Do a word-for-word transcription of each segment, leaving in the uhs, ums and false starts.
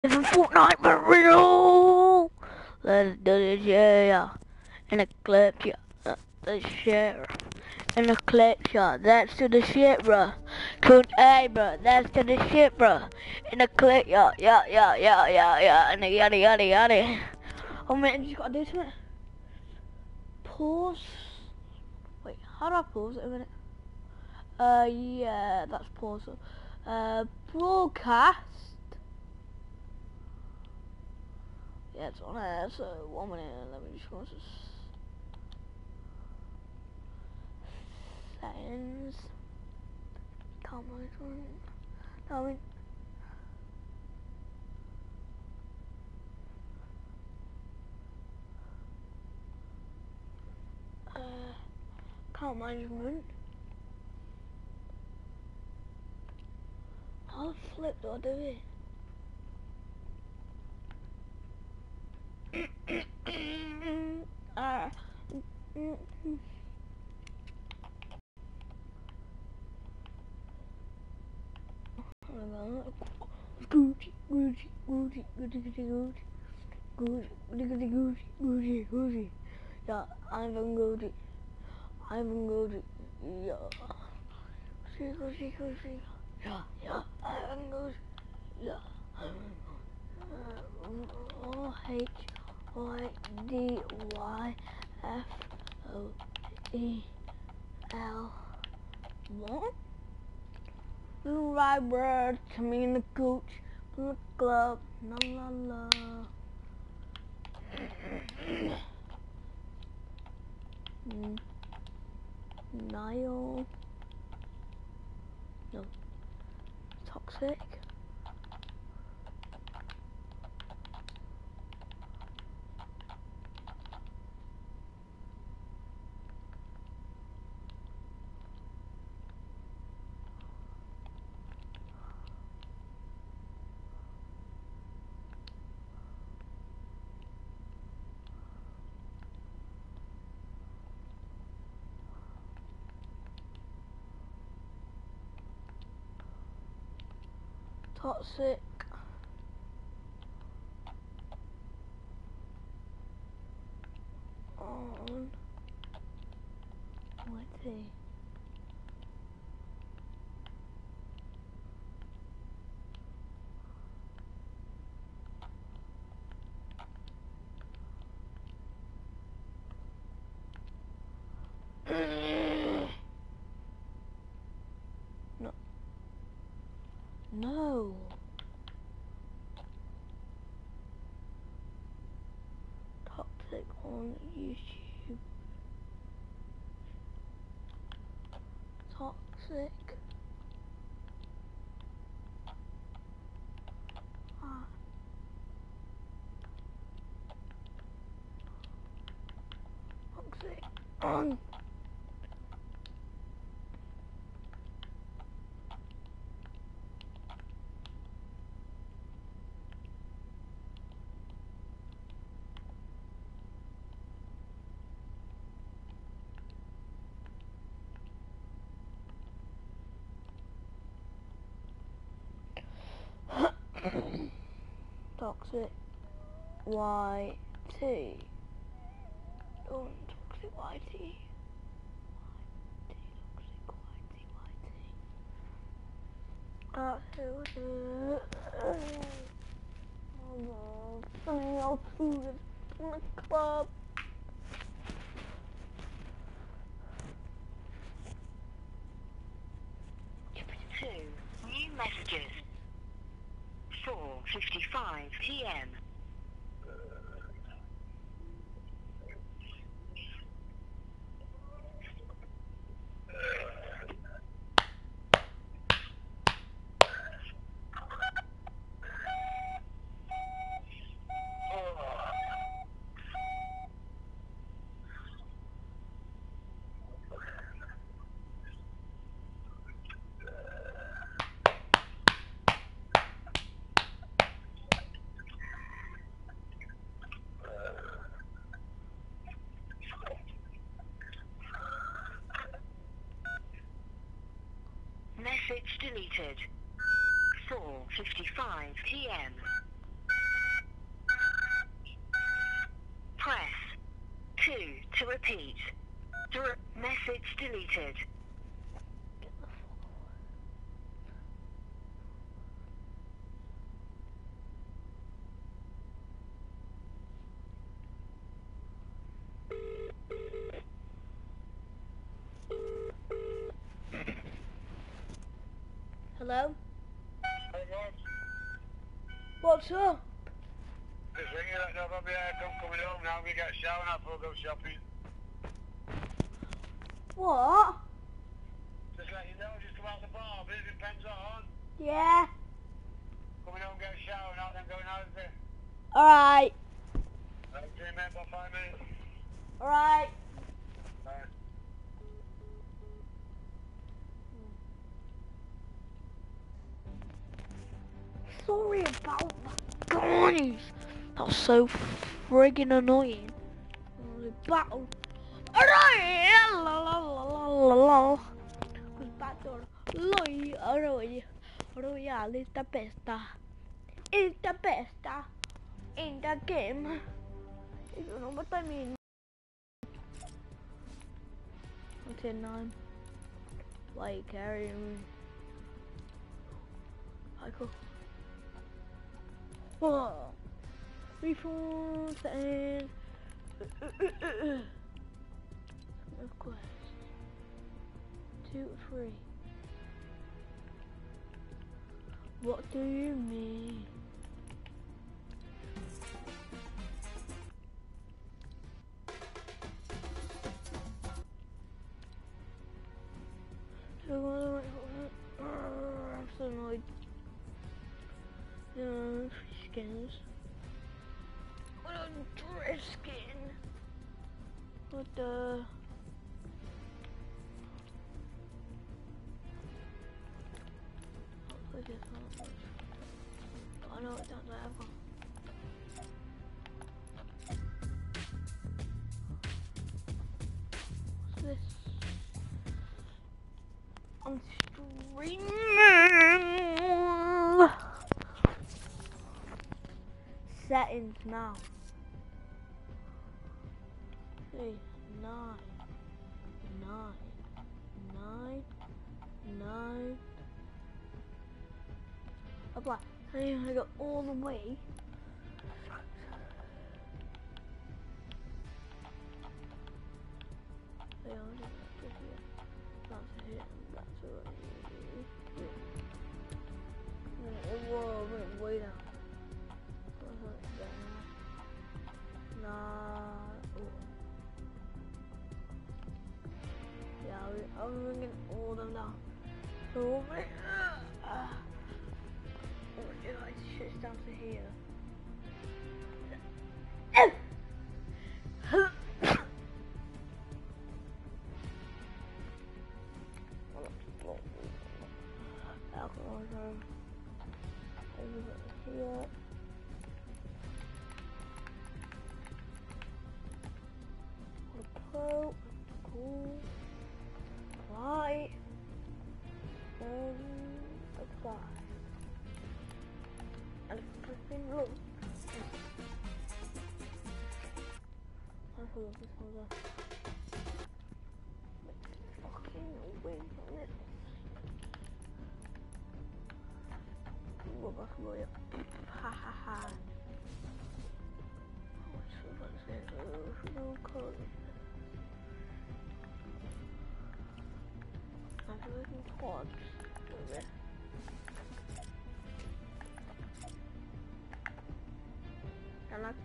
It's a Fortnite for real. Let's do this, yeah. In a clip, yeah. Uh, the share. In a clip, yeah. That's to the shit, bruh. Cool, hey, bruh. That's to the shit, bruh. In a clip, yeah, yeah, yeah, yeah, yeah, yeah. And a yada, yada, yada. Oh man, you gotta do something. Pause. Wait, how do I pause it a minute? Uh, yeah, that's pause. Uh, broadcast. Yeah, it's on there, so one minute, let me just go to settings, camera, no, I mean, uh, camera management, how the flip do I do it? uh, Gucci, Gucci, Gucci, Gucci, Gucci, Gucci, Gucci, Gucci, Gucci, Gucci, yeah, Ivan Gucci, Ivan Gucci, yeah, Gucci, Gucci, Gucci, yeah, yeah, Ivan Gucci, yeah, O H Y D Y F O E L. What? Blue ride bird, coming in the gooch, blue glove, la la la. Nile. No. Toxic. Toxic. On. Let's see. No. No. Toxic on YouTube. Toxic. Ah. Toxic on. Toxic Y T. Oh, toxic Y T. Toxic Y T, Y T. Uh, oh, something else food in the club. Two new messages. four fifty-five p m Message deleted. four fifty-five p m Repeat. Dir- message deleted. Hello? Hey, Rob. What's up? Just ringing that job up here. I'm coming home now. We get a shower now before I go shopping. What? Just let you know, just come out the bar. But it depends on. Yeah. Coming home, get a shower now, then going out there. Alright. Right, see you, mate, about five minutes. Alright. Bye. Sorry about that, guys. That was so friggin' annoying. The battle. Alright. La la la la la la. The battle. Loi. Roy. Royale is the best. Is the best in the game. If you know what I mean. Okay, nine. Why you carrying me? Michael. Whoa. Reform and request. Two, three. What do you mean? I'm so annoyed. Uh, skins. What a dress skin. What the? Look at that. I know it doesn't have one. What's this? I'm streaming. Settings now. Three, nine, nine, nine, nine. Apply. I I go all the way. Wait, I'll just get here. That's it. That's what I need. Yeah. Whoa, wait, way down. Nah. Oh. Yeah, I was bringing all of them down. So, uh, uh, what do I shift down to here? Alcohol over here. Pro, cool, right, um, apply, and freaking look. I forgot this one's a fucking wait on it. What about Roy? Ha ha ha. What's the one's there? No code. I'm looking quads over there. And like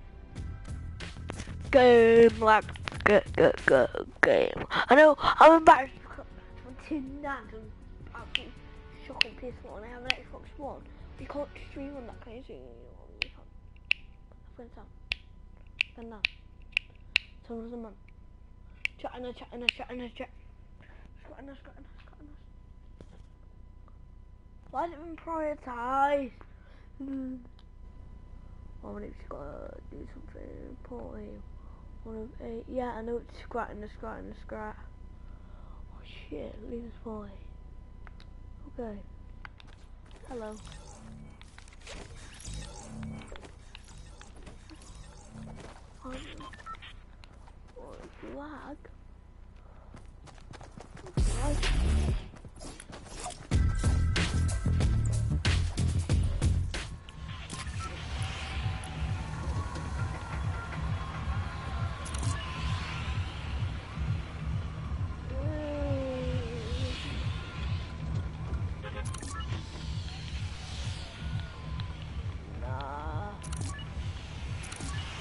game like go go go game. I know I'm embarrassed from Tin Nat and absolutely shocking peaceful and I have an Xbox One. We can't stream on that kind of thing. We can't. I'm going to stand down. Someone's a man. Chat in a chat in a chat in a chat. Scott in a Scott in a Scott in a. Why is it been prioritised? Hmm. Oh, I need to gotta do something important. One of eight. Yeah, I know it's scrat and a scrat and a scrat. Oh shit, leave this boy. Okay. Hello. Um, oh, it's lag.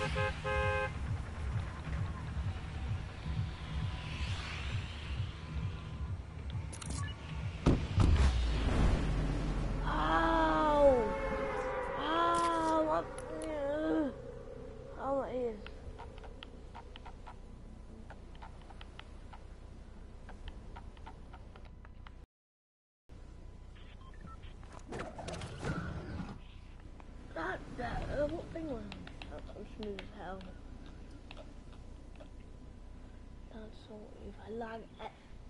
Ow! Ow! What? Ugh. Oh, my ears. That, that, uh, what thing was it? That was smooth as hell. That's so if I lag it.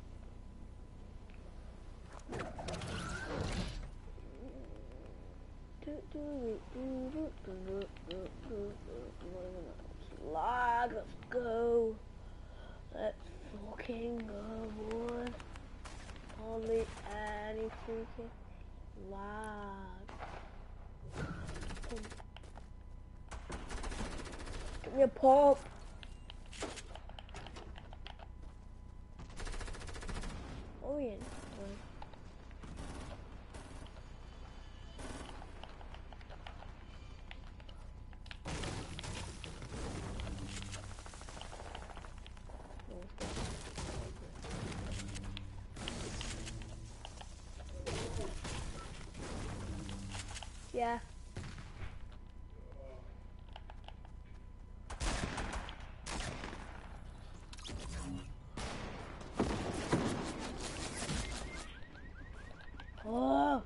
Lag, let's go. Let's fucking go, boy. Hardly any freaking lag. Give me a pop. Oh yeah. Yeah. Oh.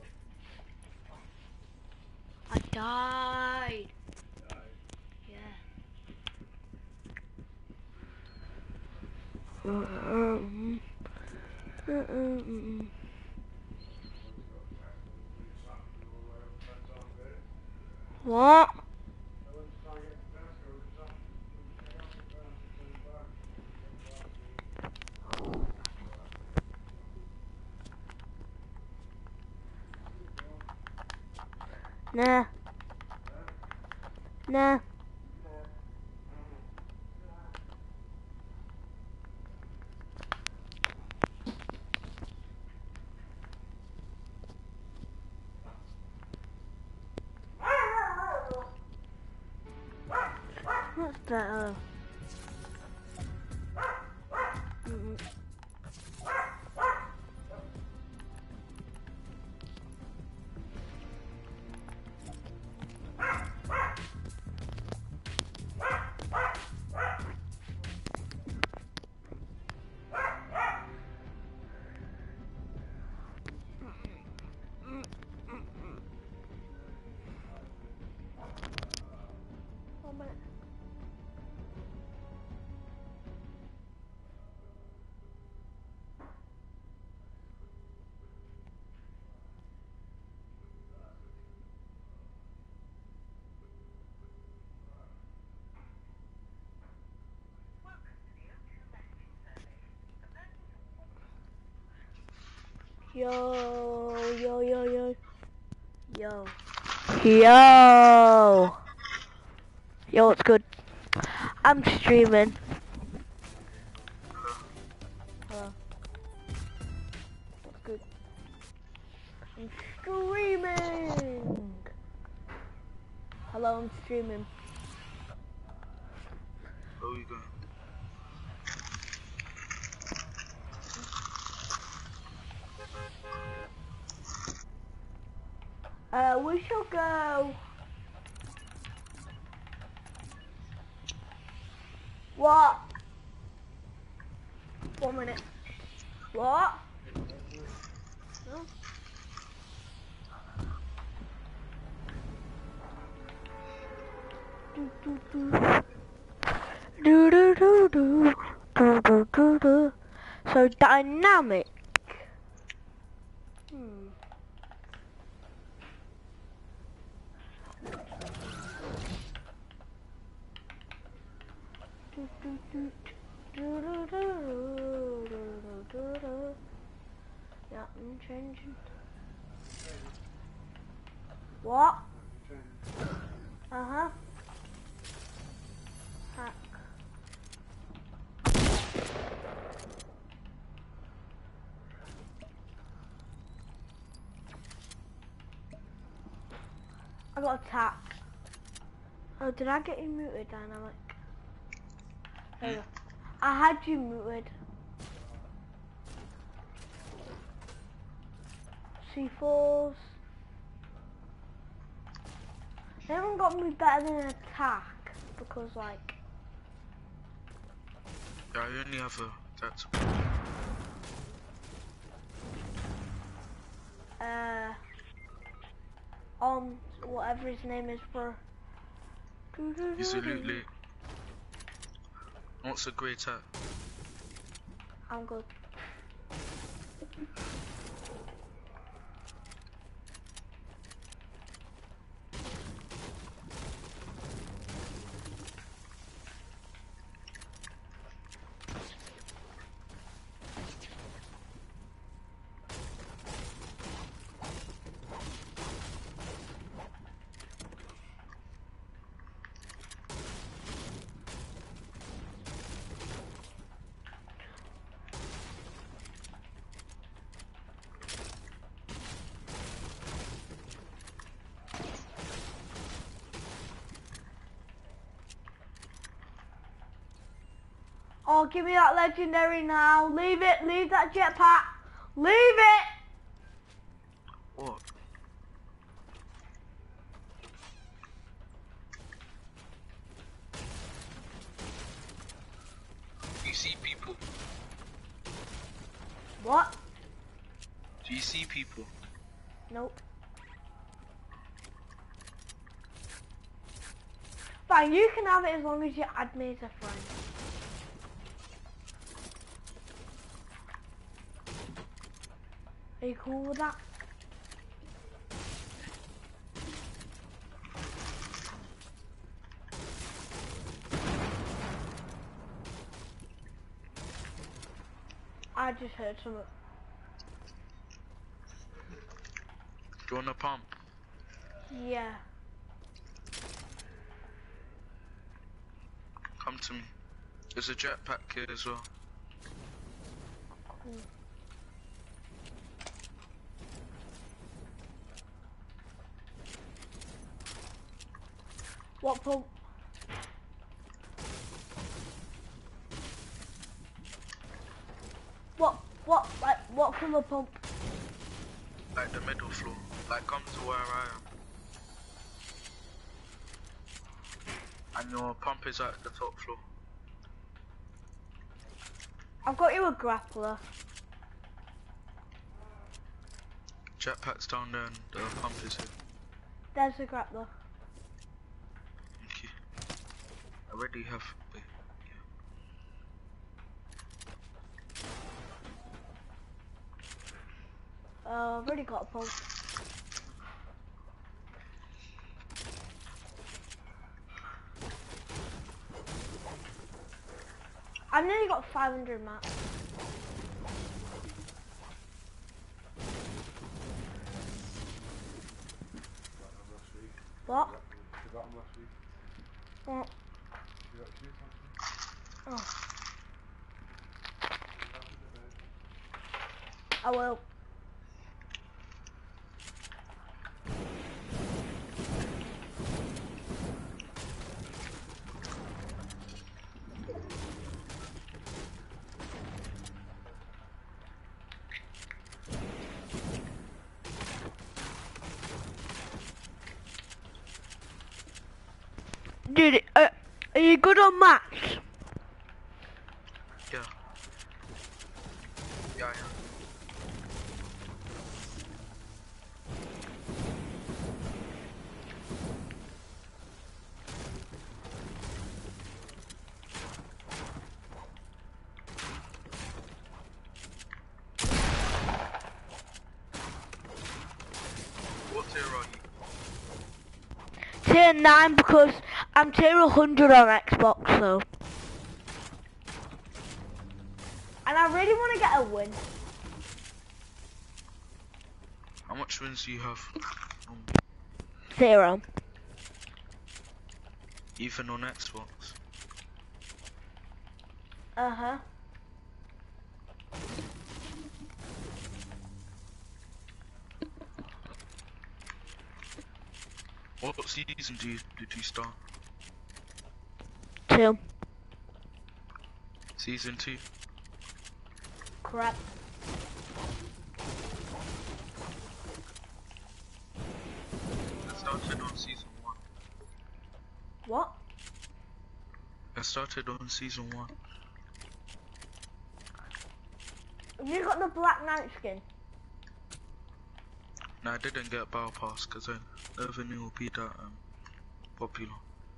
I died. Yeah. Um, um, what? Nah. Nah. What's that? Uh, mm, one minute. Yo, yo, yo, yo, yo, yo, yo, what's good? I'm streaming. Hello. What's good? I'm streaming. Hello, I'm streaming. Where are you going? Uh, we shall go. What? One minute. What? No. Do do do. Do do do do. Do do do do. So dynamic. Hmm. Do do do. Do do do do do do do. Yeah, I'm changing. What? Uh huh. Hack. I got attacked. Oh, did I get you muted, Dynamic? There you Hmm? go. I had you muted. C fours. They haven't got me better than an attack because, like, Yeah, I only have a that's uh, on whatever his name is for. he's a loot late. What's a great at? I'm good. Oh, give me that legendary now. Leave it. Leave that jetpack. Leave it. What? Do you see people? What? Do you see people? Nope. Fine, you can have it as long as you add me as a friend. Are you cool with that? I just heard something. Do you want a pump? Yeah. Come to me. There's a jetpack here as well. Cool. What pump? What, what, like, what colour pump? Like the middle floor. Like come to where I am. And your pump is at the top floor. I've got you a grappler. Jetpack's down there and the pump is here. There's a grappler. Thank you. I already have. Wait, yeah. Uh, I've already got a pump. I've nearly got five hundred mats. What? What? Oh. I will. Dude, uh, are you good on maths? Yeah. Yeah, yeah. What tier are you? Tier nine because I'm tier one hundred on Xbox, so. And I really want to get a win. How much wins do you have? Um, Zero. even on Xbox? Uh-huh. What season do you, did you start? two. Season two. Crap. I started on season one. What? I started on season one. Have you got the Black Knight skin? No, I didn't get Battle Pass because I never knew it would be that um, popular.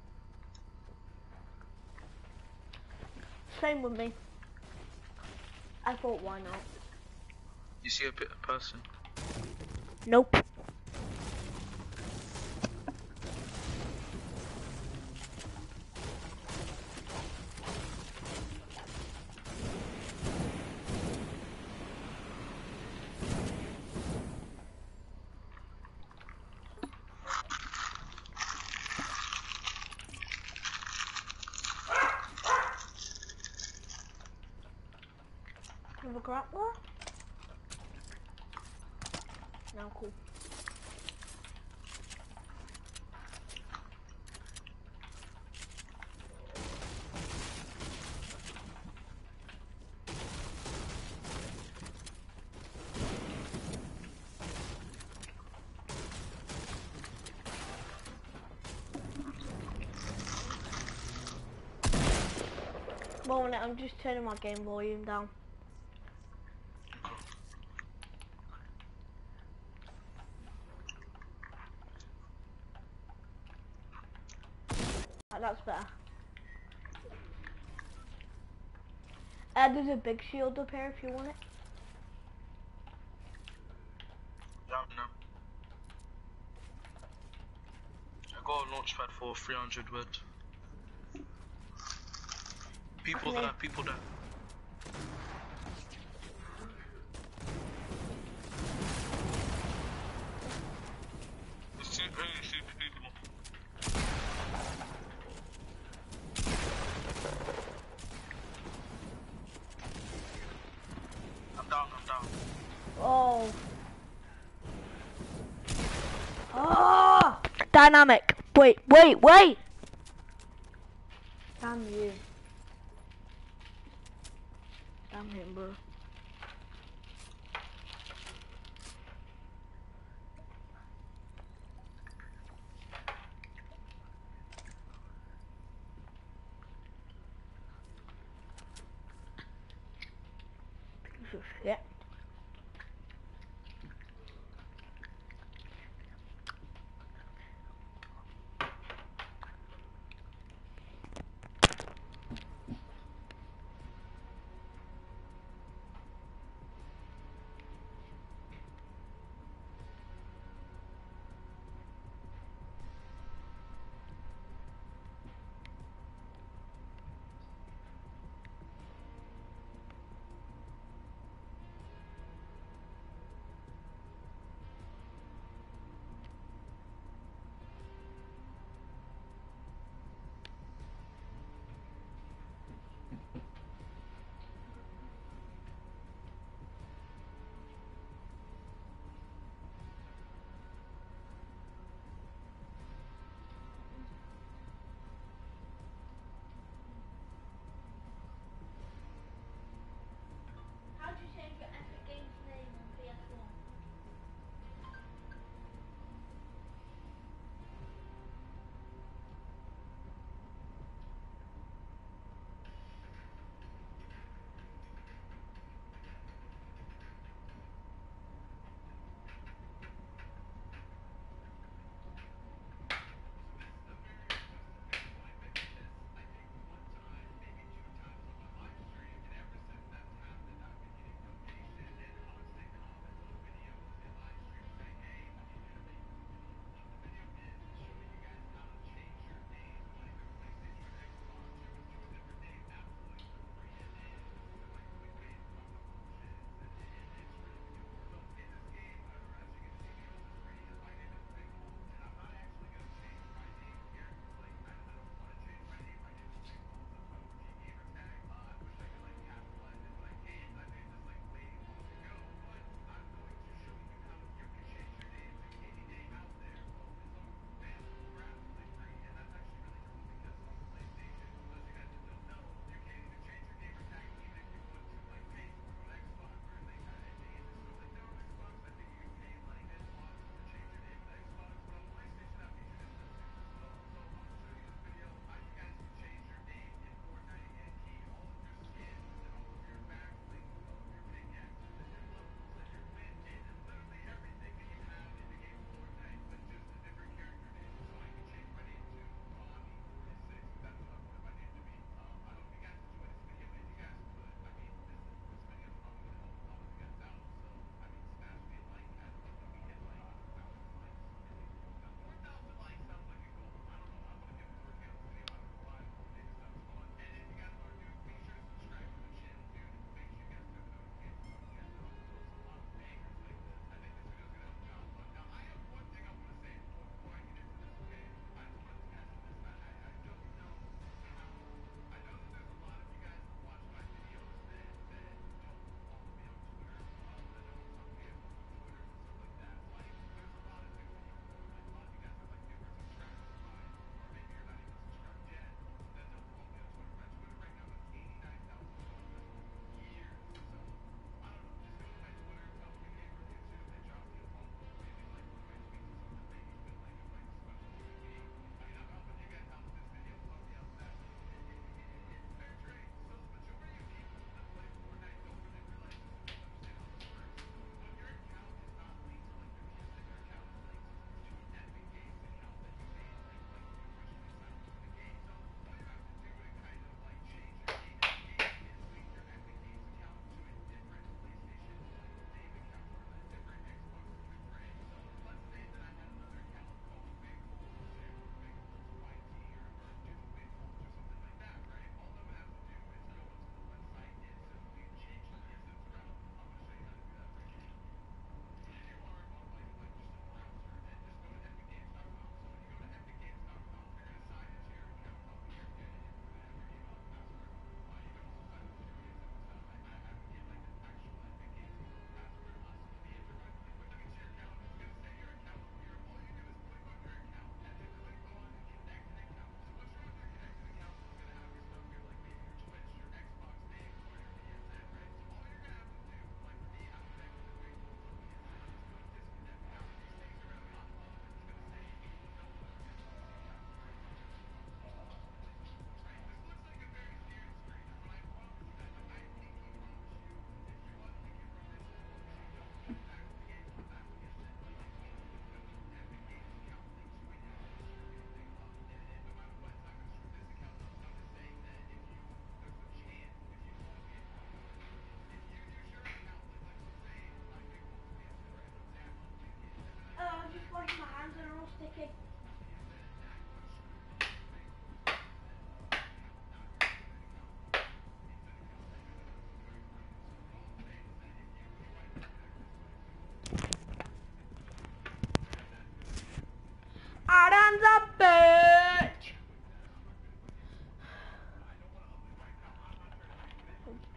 Same with me. I thought, why not? You see a bit of person. Nope. Have a grappler? No, cool. One minute, I'm just turning my game volume down. Right, that's better. Uh, there's a big shield up here if you want it. Yeah, no. I got a launch pad for three hundred wood. People Okay. there, people there. There's two, only two people. I'm down, I'm down. Oh. Oh! Dynamic. Wait, wait, wait! Damn you. Damn him, bro. Piece of shit.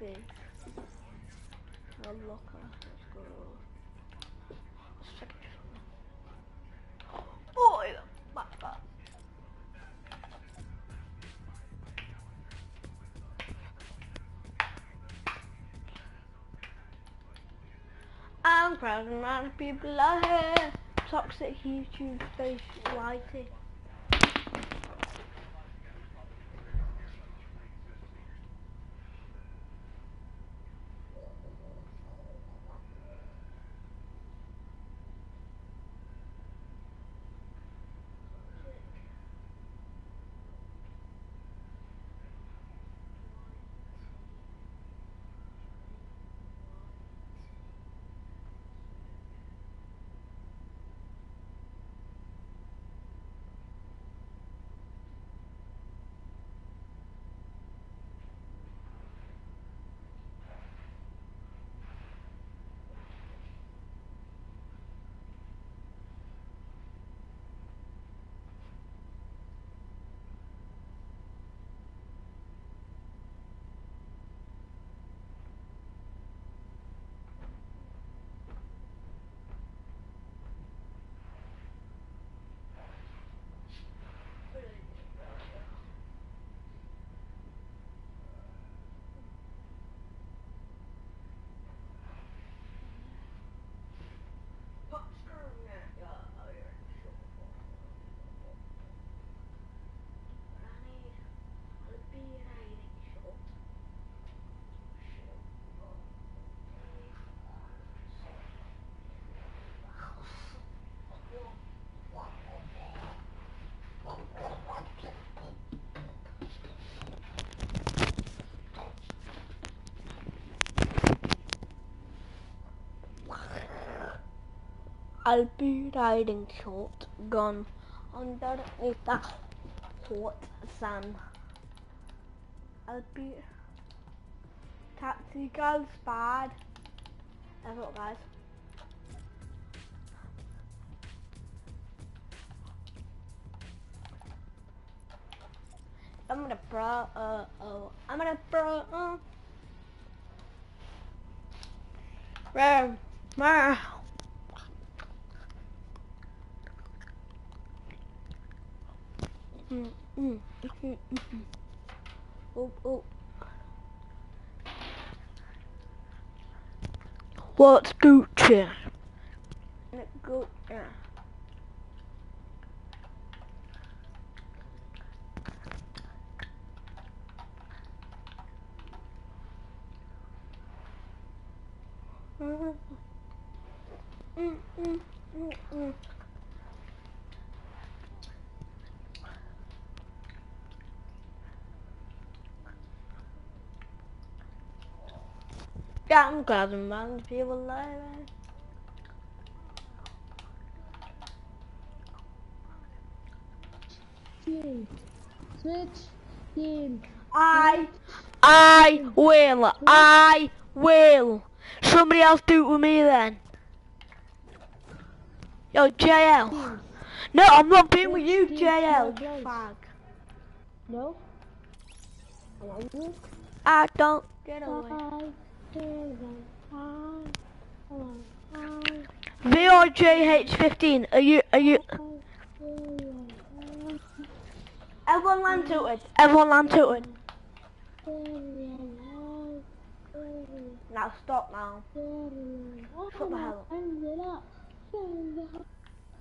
fish. Oh, look, let's go. Let's check it. Oh, yeah, my bad. I'm proud of my people out here. Toxic YouTube face lighting. I'll be riding shotgun underneath the hot sun. I'll be tactical bad. That's what, guys. I'm gonna pro. Uh oh. I'm gonna pro. Uh. Rare. Rare. Mm, mm, mm, mm, mm. Oh, oh. What's Gucci? Gucci. Mm, mm, mm, mm, mm. Yeah, I'm glad man people live. Team. Switch. Team. I, I will, I will. Somebody else do it with me then. Yo, J L. Team. No, I'm not being with you, Team. J L. No, no. Fag. No? I want you. I don't get away. Five, seven, five, seven, five, V R J H fifteen. Are you? Are you? five, seven, five, Everyone land to it. Everyone land to it. seven, seven, Now stop now. seven. Shut the hell up. End it up. End it up.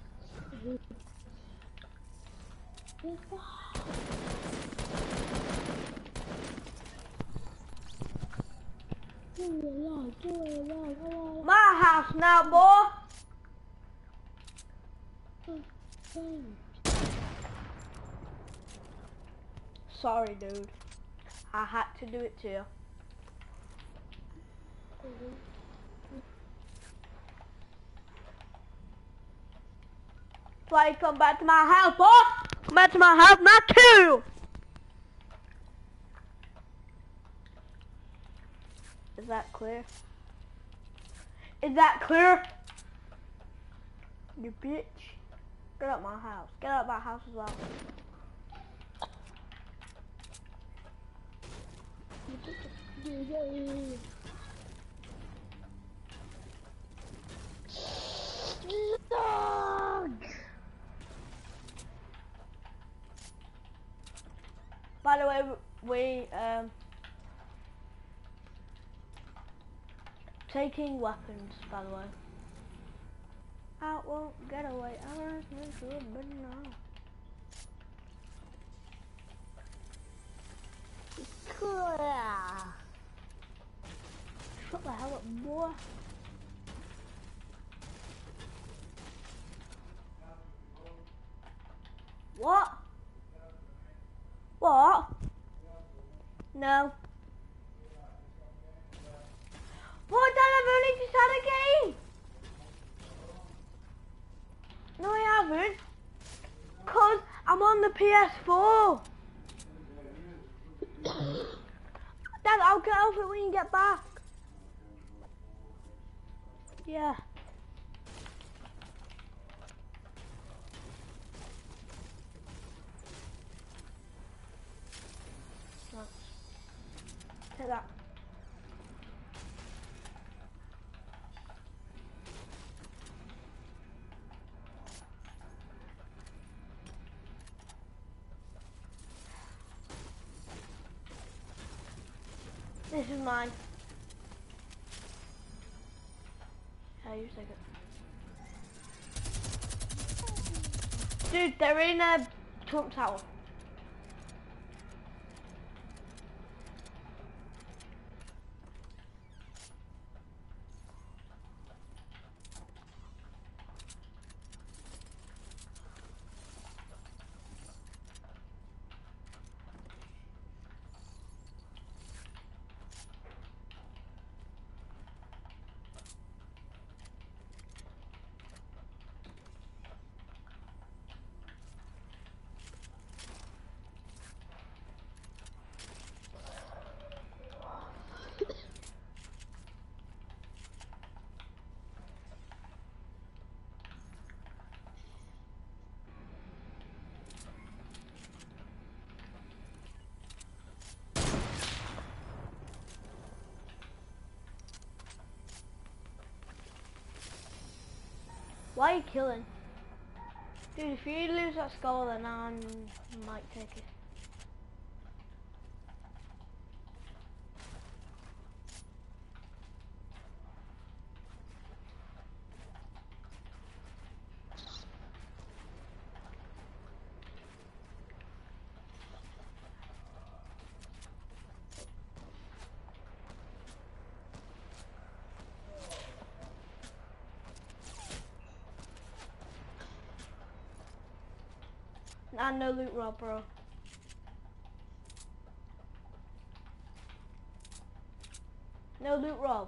My house now, boy. Sorry, dude. I had to do it to you. Why you come back to my house, boy? Come back to my house, not two. Is that clear? Is that clear? You bitch. Get out my house. Get out my house as well. Dude, Yay. Dog. By the way, we um taking weapons. By the way, I won't get away. I don't think so, but no. Cool. Shut the hell up, boy. What? What? No. What? Dad, I've only just had a game. No, I haven't. Cause I'm on the P S four. Dad, I'll get off it when you get back. Yeah. Take that. This is mine. Yeah, you take it. Dude, they're in a Trump Tower. Why are you killing? Dude, if you lose that skull, then I might take it. Nah, no loot rob, bro. No loot rob.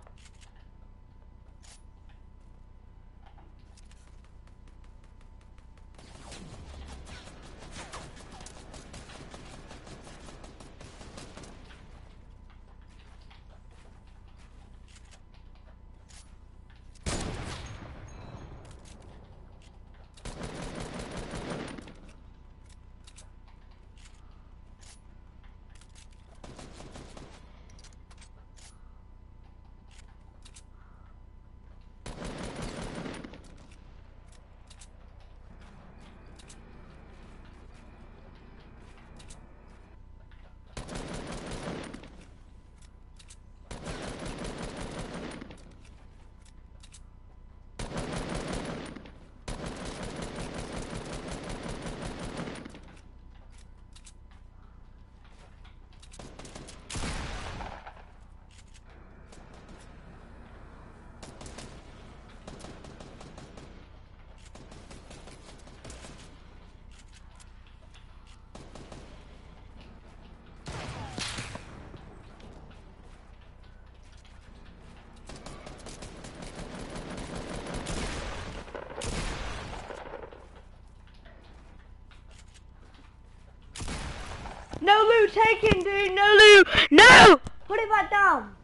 No loot taken, dude. No loot. No! Put it back down.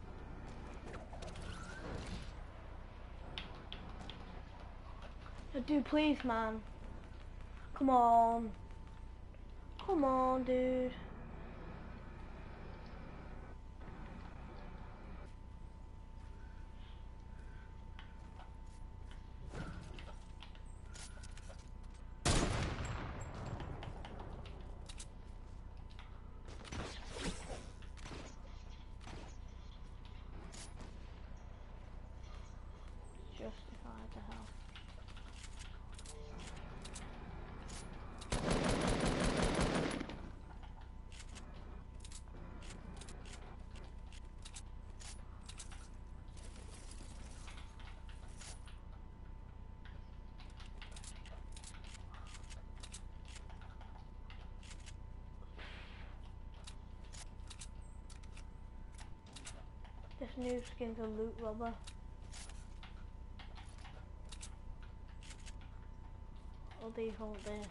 No, dude, please, man. Come on. Come on, dude. this new skin to loot robber. Or these won't do.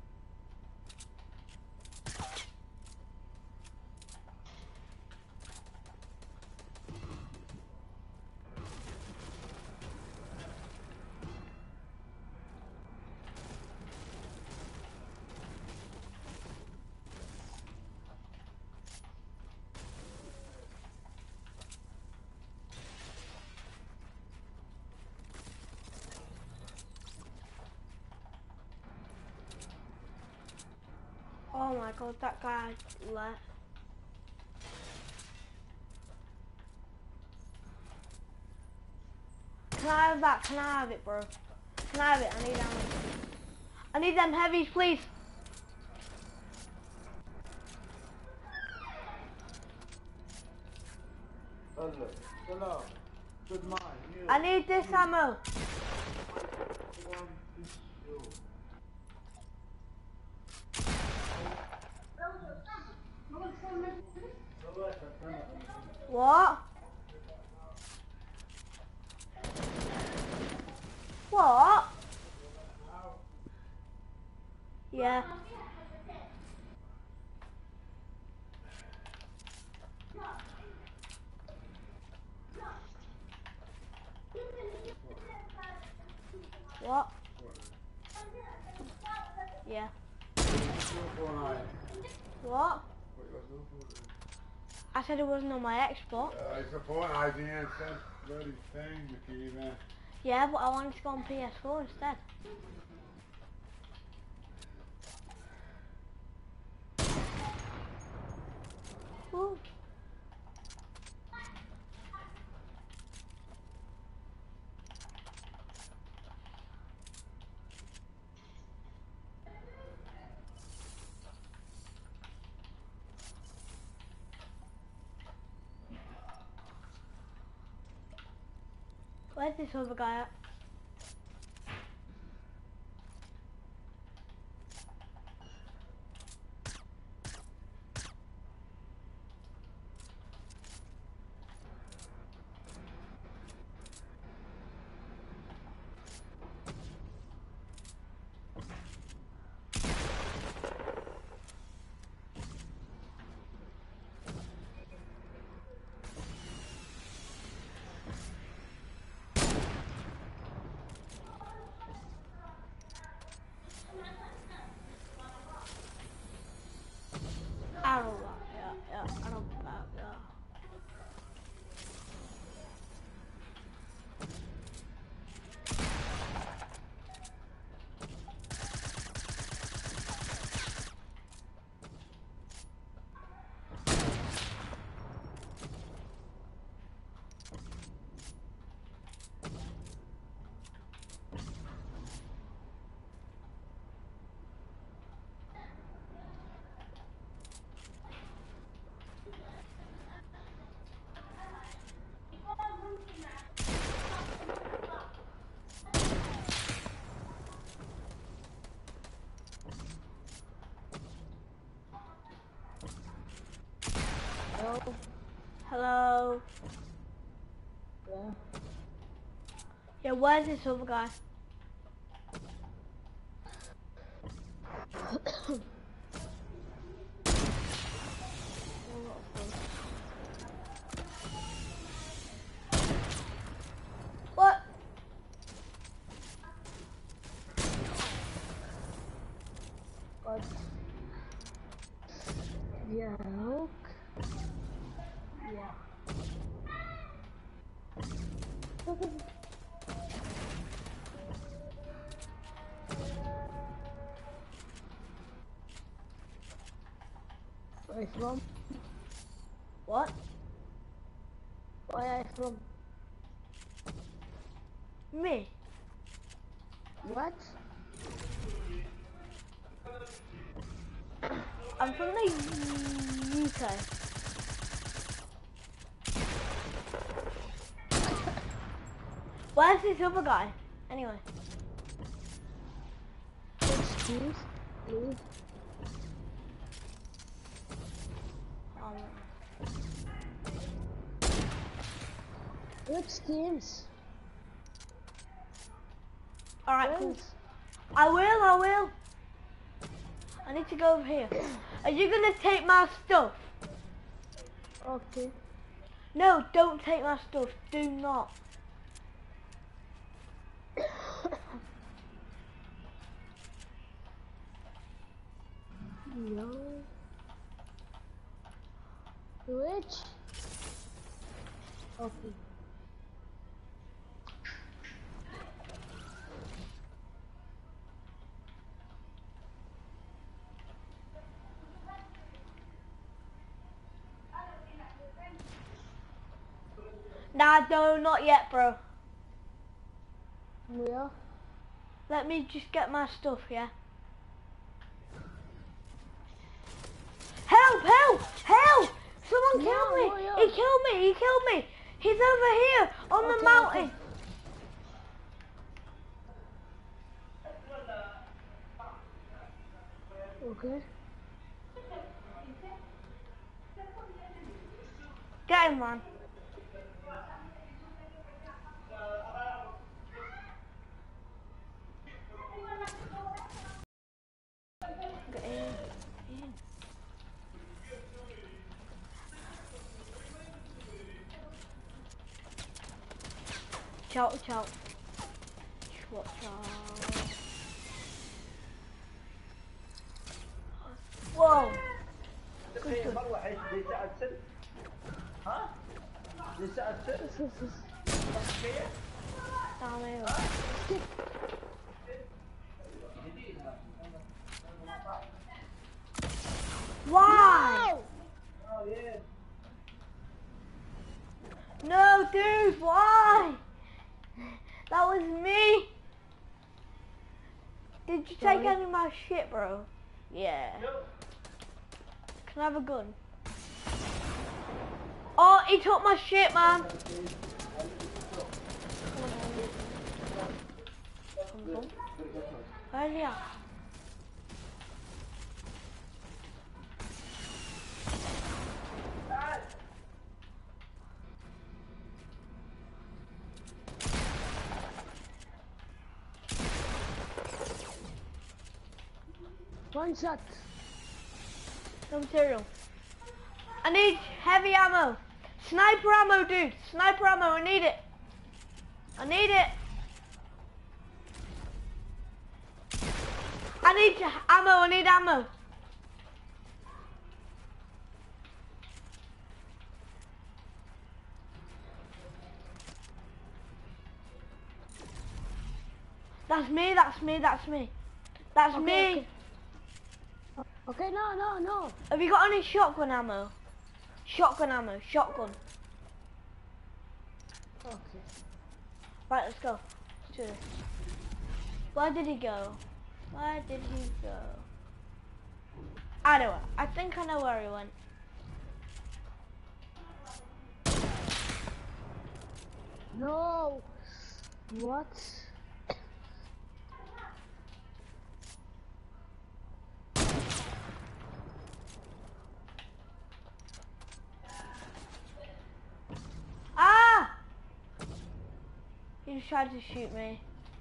Oh my god, that guy left. Can I have that? Can I have it, bro? Can I have it? I need ammo. I need them heavies, please. I need this ammo. What? What? Yeah. What? Yeah. What? I said it wasn't on my Xbox. Uh, it's a phone I didn't send bloody thing to you, man. Yeah, but I wanted to go on P S four instead. Ooh. Where's this other guy at? I don't know. Yeah, yeah, I don't know. Yeah. Hello? Hello? Yeah. Yeah, where's this other guy? What? God. Yeah, look. Yeah. Where are you from? What? Where are you from? Me? What? I'm from the U K. Where's this other guy? Anyway. Excuse me. Um. Switch teams. Alright, cool. I will, I will. I need to go over here. Are you gonna take my stuff? Okay. No, don't take my stuff. Do not. No. Which? Okay. Nah, no, not yet, bro. Yeah. Let me just get my stuff, yeah? Help, help, help! Someone No, killed me! no, yeah. He killed me, he killed me! He's over here, on Okay, the mountain! Okay. Get him, man. Get in. in. Ciao, ciao. Ciao, ciao. Whoa. Good, good. Dame. Why? No, dude, why? That was me. Did you take Sorry? any of my shit, bro? Yeah. Can I have a gun? Oh, he took my shit, man. Where's he at? One shot. No material. I need heavy ammo. Sniper ammo, dude. Sniper ammo, I need it. I need it. I need ammo, I need ammo. That's me, that's me, that's me. That's Okay, me. okay. Okay, no, no, no. Have you got any shotgun ammo? Shotgun ammo, shotgun. Okay. Right, let's go. Let's do this. Where did he go? Where did he go? I don't know. I think I know where he went. No. What? Ah! He just tried to shoot me.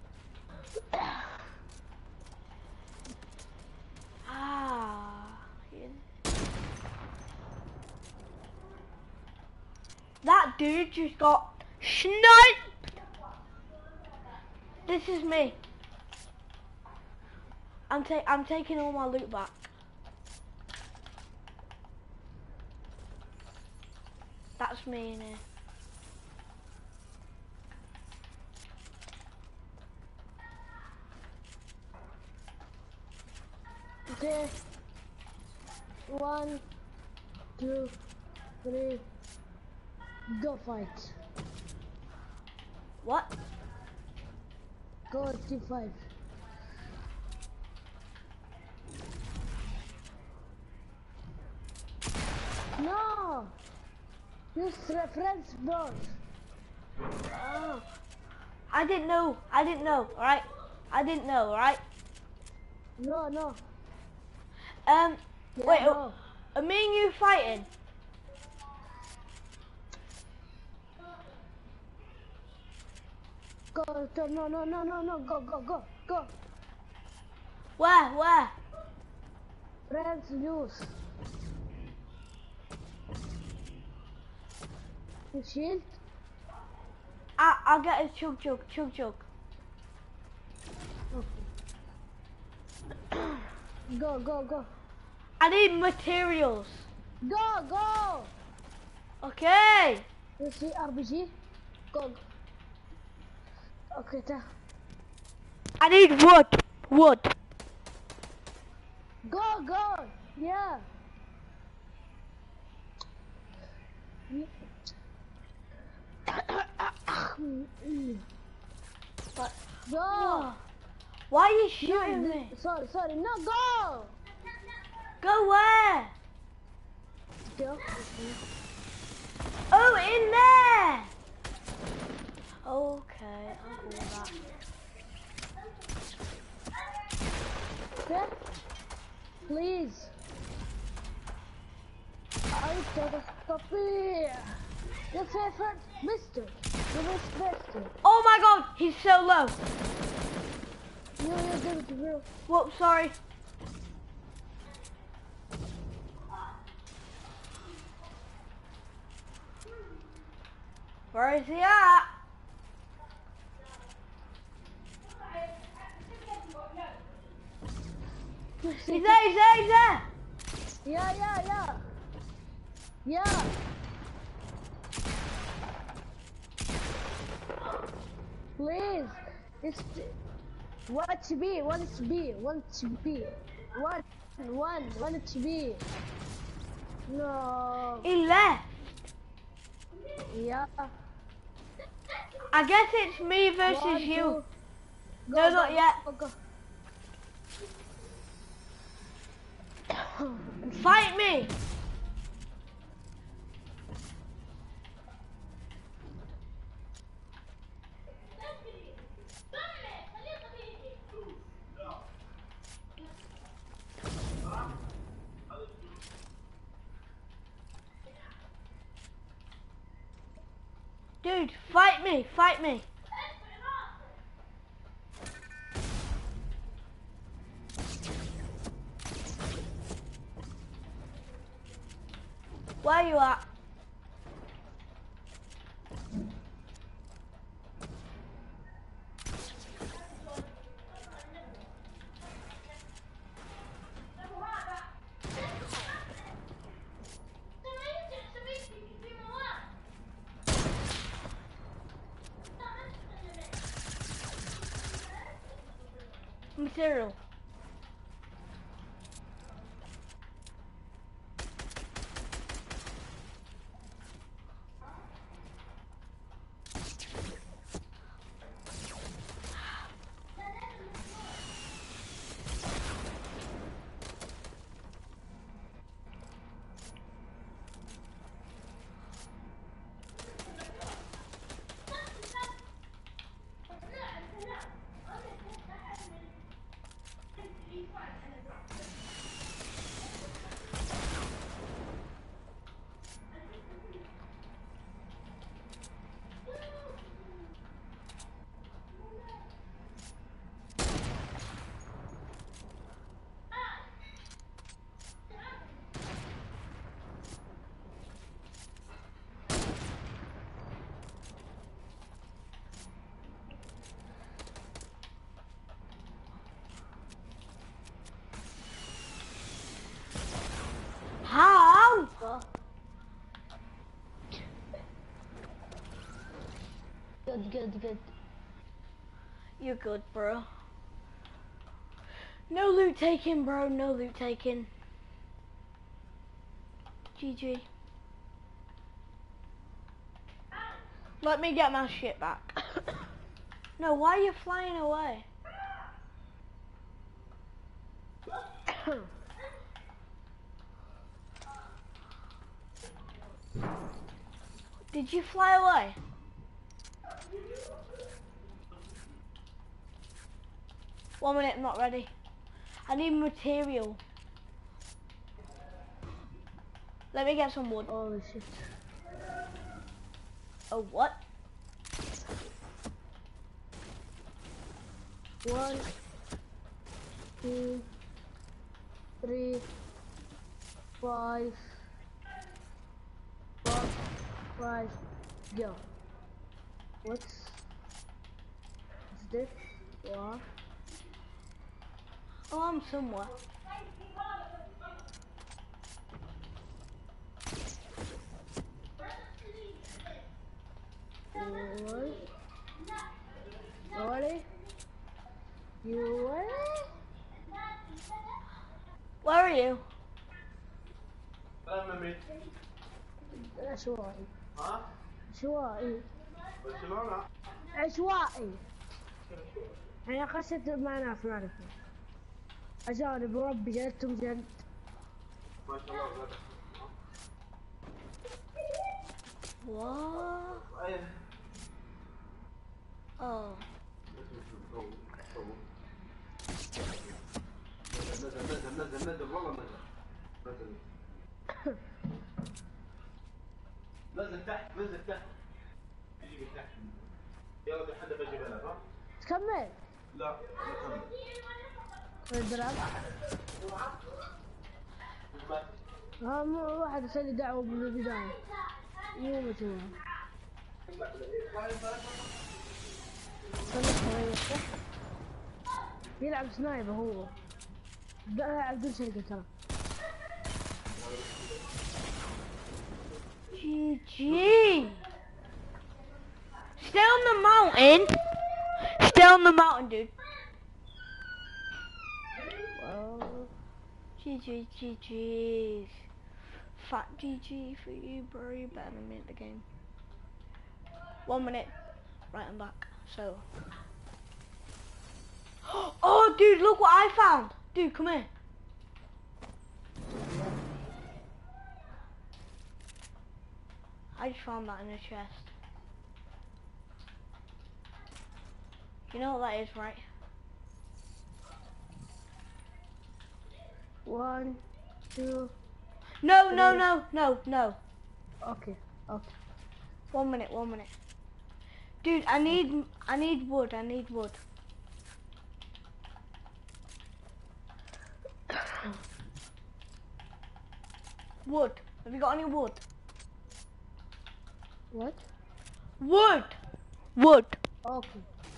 Ah. That dude just got sniped. This is me. I'm ta I'm taking all my loot back. That's me in here. Okay. One, two, three. Go fight. What? Go T five. No. Use reference board. Oh. I didn't know. I didn't know. All right. I didn't know. All right. No, no. Um. Yeah, wait. no. Are me and you fighting? Go, go, no, no, no, no, no, go, go, go, go. Where, where? Friends lose. You shield? I, I'll get a chug chug, chug chug. Go, go, go. I need materials. Go, go. Okay. You see R P G? Go, go. Okay, ta. I need wood. Wood. Go, go. Yeah. But, Go. why are you No, shooting th- me? sorry, sorry. No, go. Go where? Go. Oh, in there. Okay, I'll go with that. Okay. Please. I gotta stop here. Your favorite mister. The best mister. Oh my god, he's so low. You, you give it to me. Whoops, sorry. Where is he at? He's there, he's there, he's there. Yeah, yeah, yeah. Yeah. Please. It's what to be, what to be, what to be. One, one, one to be. No. He left. Yeah. I guess it's me versus One, you. two. No, Go, not go, yet. Go, go. Fight me. Dude, fight me, fight me. Where you at? Material. How? Good, good, good. You're good, bro. No loot taken, bro. No loot taken. G G. Let me get my shit back. No, why are you flying away? Did you fly away? One minute, I'm not ready. I need material. Let me get some wood. Oh shit. Oh, what? One, two, three, five, four, five, go. What's this? What? Oh, I'm somewhere. What? Ready? You ready? Where are you? عشوائي ها؟ عشوائي برشلونة؟ عشوائي انا خشيت مع ناس ما اعرفهم اجانب وربي جلدتهم جلد ما شاء الله. What? أيه. Oh. نزل نزل نزل نزل والله نزل. نزل. نزل تحت نزل تحت. يجي تحت. يلا في حدا بجيب لك ها؟ تكمل لا ما كمل. الدراب ها مو واحد يسوي دعوة بالبداية مو متوه يلعب سنايبر هو يلعب كل شيء ترى G G. Stay on the mountain. Stay on the mountain, dude. Well, G G G G. Fat G G for you, bro. You better than me at the game. One minute. Right, I'm back. So. Oh, dude, look what I found. Dude, come here. I just found that in a chest. You know what that is, right? one two No, no, no, no, no. okay okay One minute, one minute. Dude, I need, I need wood, I need wood. Wood. Have you got any wood? what Wood! Wood. okay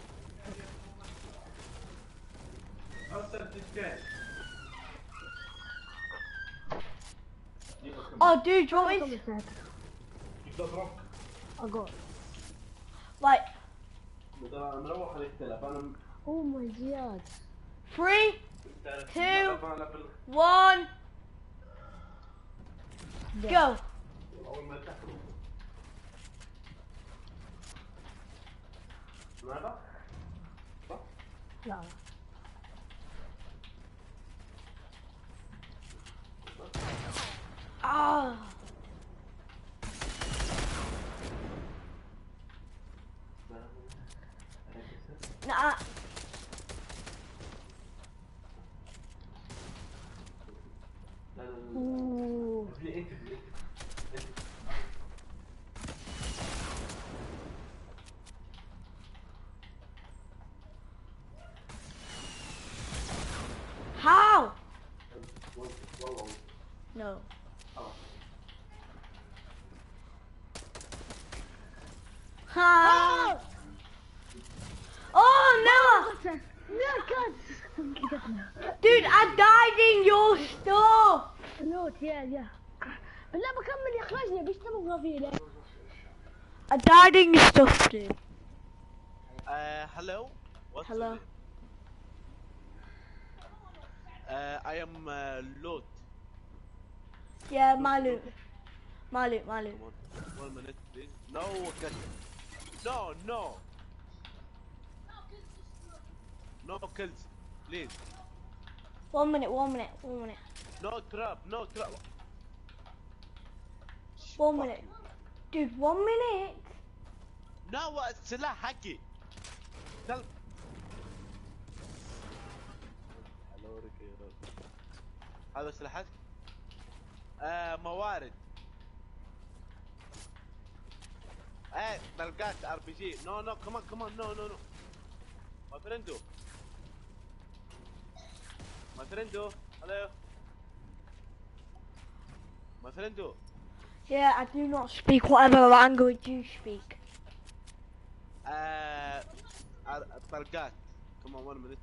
أرسل تسكين. Oh, dude, do you want come me? with that يقدر روك. I'll go Right, بدنا نروح للتلف أنا. oh my god three, two, أنا بال. one, go. أول ما تحكم. ماذا؟ لا Ah. Nah. Ooh. How? No. Ha! Oh no! No, God! Dude, I died in your store! روت يا يا لا بكمل يخرجني بيش تبغى فيه لا I died in your stuff, dude. Uh, hello. What's Hello. your name? Uh, I am uh, Lot. Yeah, my loot. My loot, my loot. Come on. One minute, please. No, cut. No, no. No kills, please. One minute, one minute, one minute. No trap, no trap. One minute. Dude, one minute? No, السلاح حقي. سل... هذا سلاحك؟ آه موارد. ايه بلقات ار بي جي. نو نو كمان كمان نو نو نو. ما فرندو. My friendo. Hello. My friendo. Yeah, I do not speak whatever language you speak. Uh, Targat. Come on, one minute.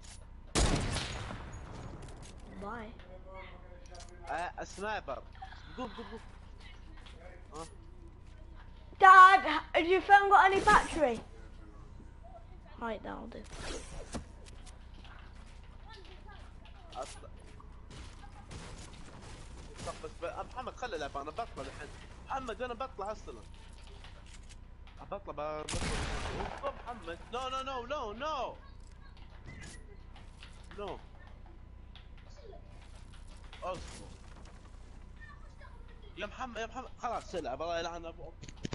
Why? Uh, a sniper. Go, go, go. Huh? Dad, has your phone got any battery? Right, that'll do. أطلع. طب بس ب... محمد خلي العب انا بطلع الحين. محمد انا بطلع اصلا. بطلع بطلع. اوف محمد. نو نو نو نو نو. نو. اصبر. يا محمد يا محمد خلاص العب الله يلعن ابوك.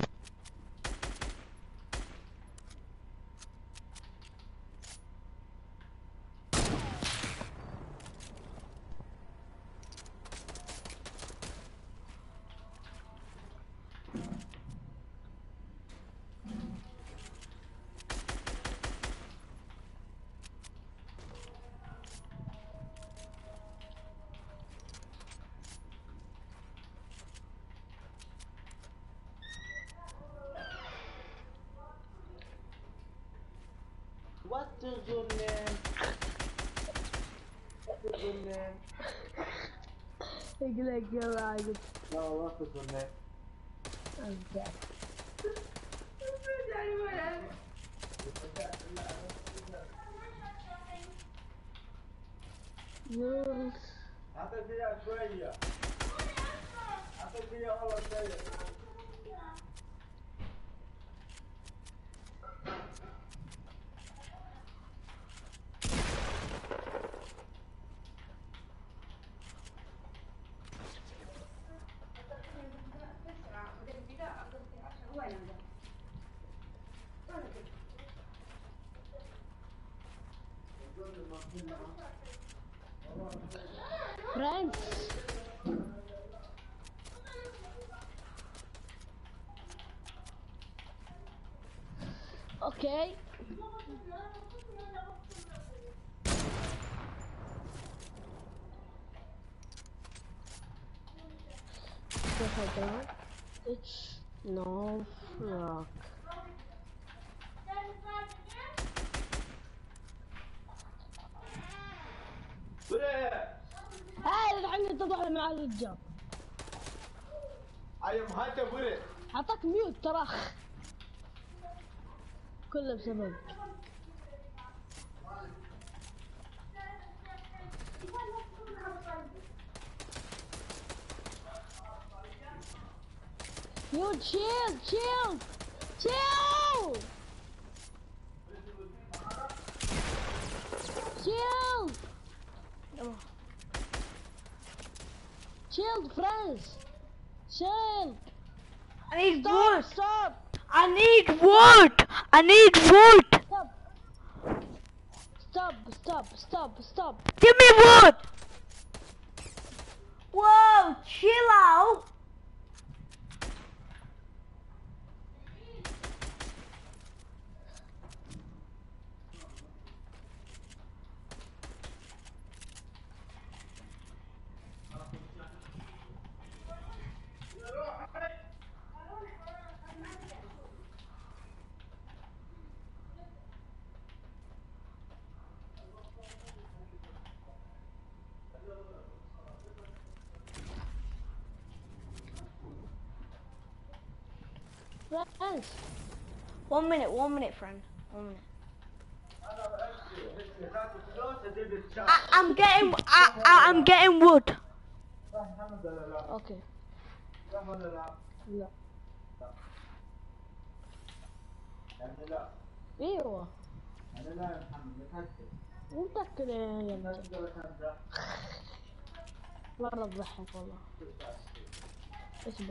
What is your name? What is your name? يقول لك يا راجل. No, what is your name? Okay. يوه. أعطي فيها شوية. أعطي فيها والله شوية. Friends. Okay. It's no rock. هاي الحين تضحي مع الرجال. I am hot بري. حطك ميوت تراخ. كله بسببك. You chill, chill, chill, chill, chill, friends, chill. I need Stop, wood. stop, I need wood. I need wood. stop, stop, stop, stop, stop. Give me wood. Whoa, chill out. Friends, One minute, one minute, friend. One minute. I, I'm getting, I, I, I'm getting wood. okay. لا. ايوه. أنا لا يا محمد متأكد. متأكد يا ابني. مرة تضحك والله. اصبر.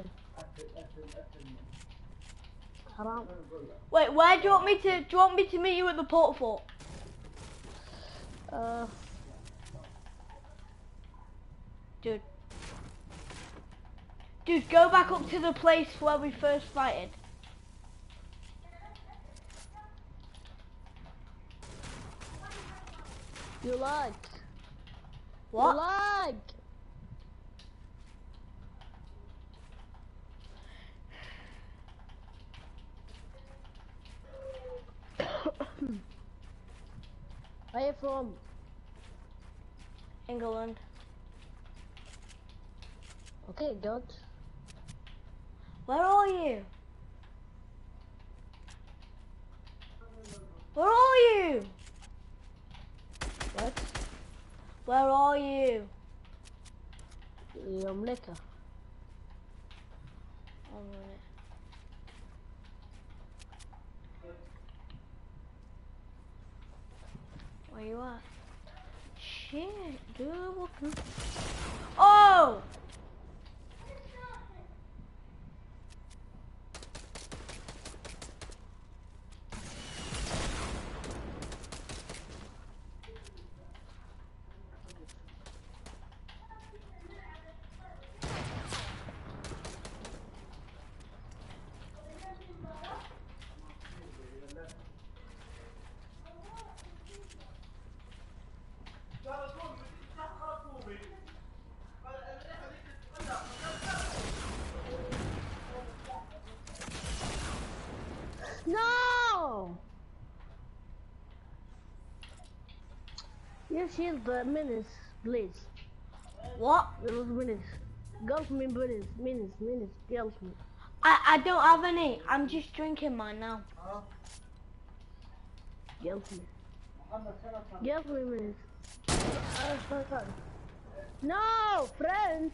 حرام. Wait, where do you want me to? Do you want me to meet you at the portal fort? Uh, Dude. Dude, go back up to the place where we first fighted. you like? What? Lag. Where are you from? England. Okay, don't. Where are you? Where are you? What? Where are you? Yomleka. One minute. Where you at? Shit, dude, what can... Oh! No! You shield the minutes, please. What? Those minutes. Golf me minutes, minutes, minutes, golf me. I, I don't have any. I'm just drinking mine now. Golf me. Golf me minutes. No, friends!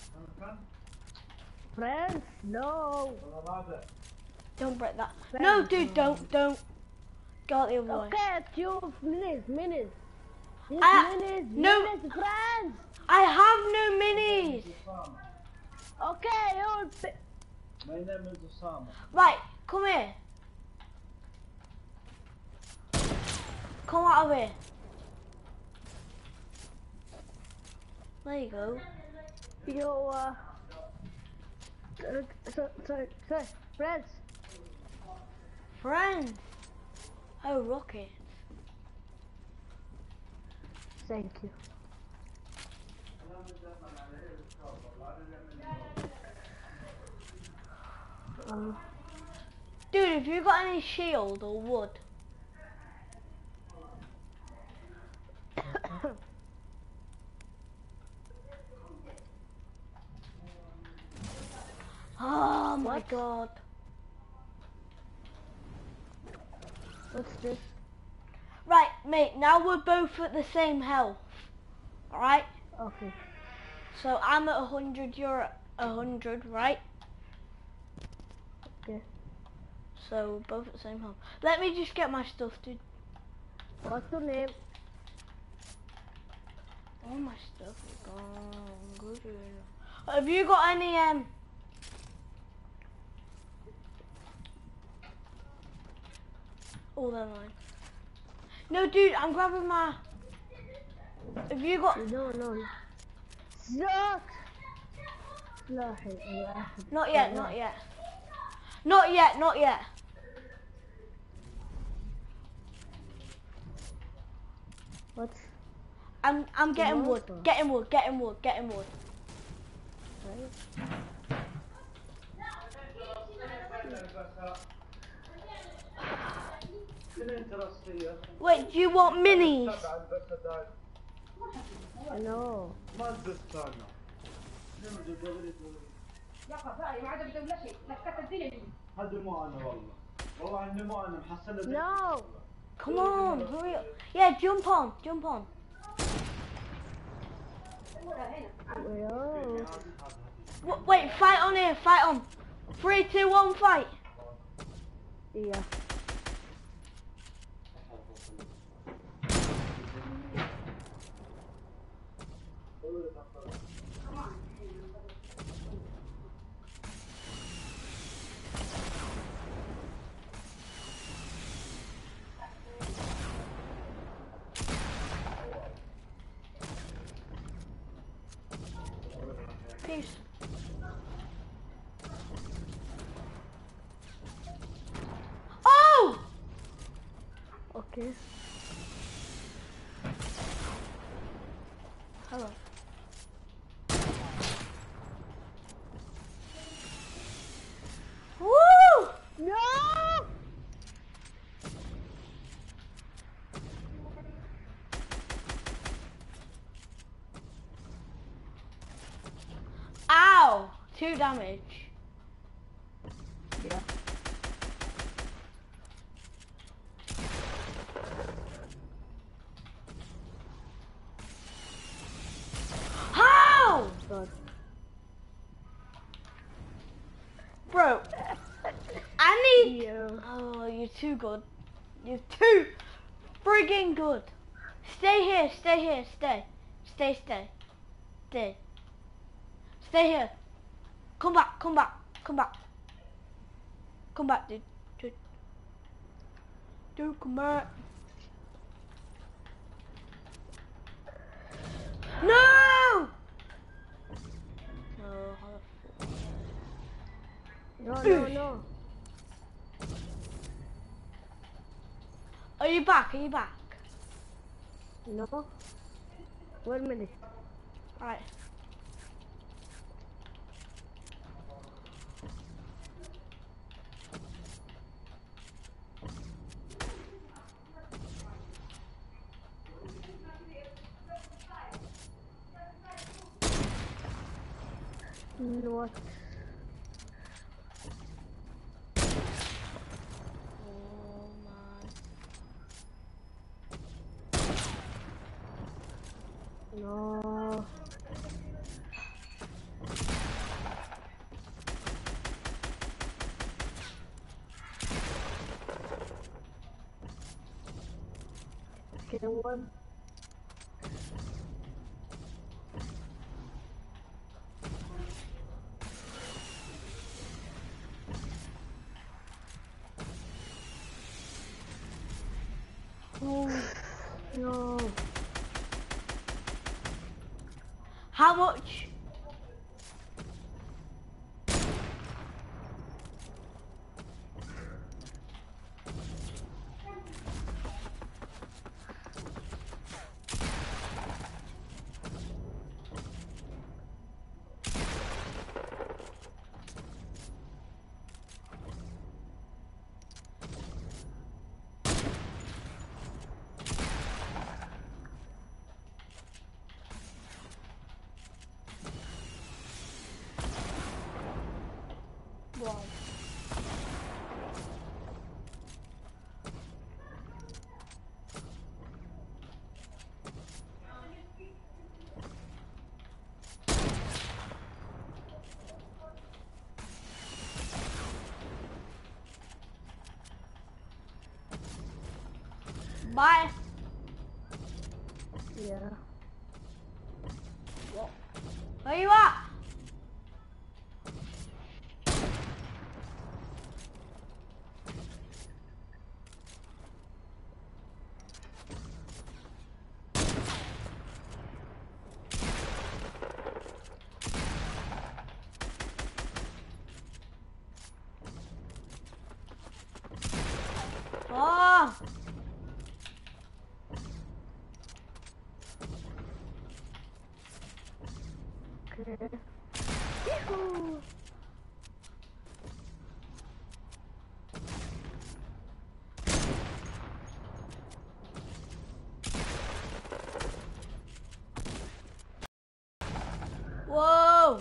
Friends, no! Don't break that. No, dude, don't, don't. Go out the other way. Okay, two minutes, minutes. This I- minutes, no. minutes, friends! I have no minis. Okay, you'll fi- My name is Osama. Right, come here. Come out of here. There you go. you, uh... So, so, so, so, friends. Friends. Oh, rocket. Thank you. Um, Dude, have you got any shield or wood? Oh my What? god. what's this? Right, mate, now we're both at the same health. Alright? Okay. So I'm at one hundred, you're at one hundred, right? Okay. So we're both at the same health. Let me just get my stuff, dude. What's your name? All my stuff is gone. Good. Have you got any, um... Oh, they're mine. No, dude, I'm grabbing my... Have you got... No, no. Stop! لا حول ولا قوة. Not yet, not yet. Not yet, not yet. What? I'm I'm getting wood. Water. Getting wood, getting wood, getting wood. Right. Wait, do you want minis? I know. هذا مو انا والله والله اني مو انا محصل No! Come on, hurry up. Yeah, jump on, jump on. No. W wait, fight on here, fight on. Three, two, one, fight. Yeah. Peace. Oh! Okay. Hello. two damage. Yeah. How? God. Bro, I need... Yeah. Oh, you're too good. You're too friggin' good. Stay here, stay here, stay. Stay, stay. Stay. Stay here. Come back, come back, come back. Come back, dude. Dude, dude come back. No! Oh, how the fuck. No, no, no. Are you back? Are you back? No. One minute. Alright. No. Oh my. No. Kill one. Oh no. How much? Wow. Bye. Yeah. Where you at? Oh. Okay. Yahoo! Whoa.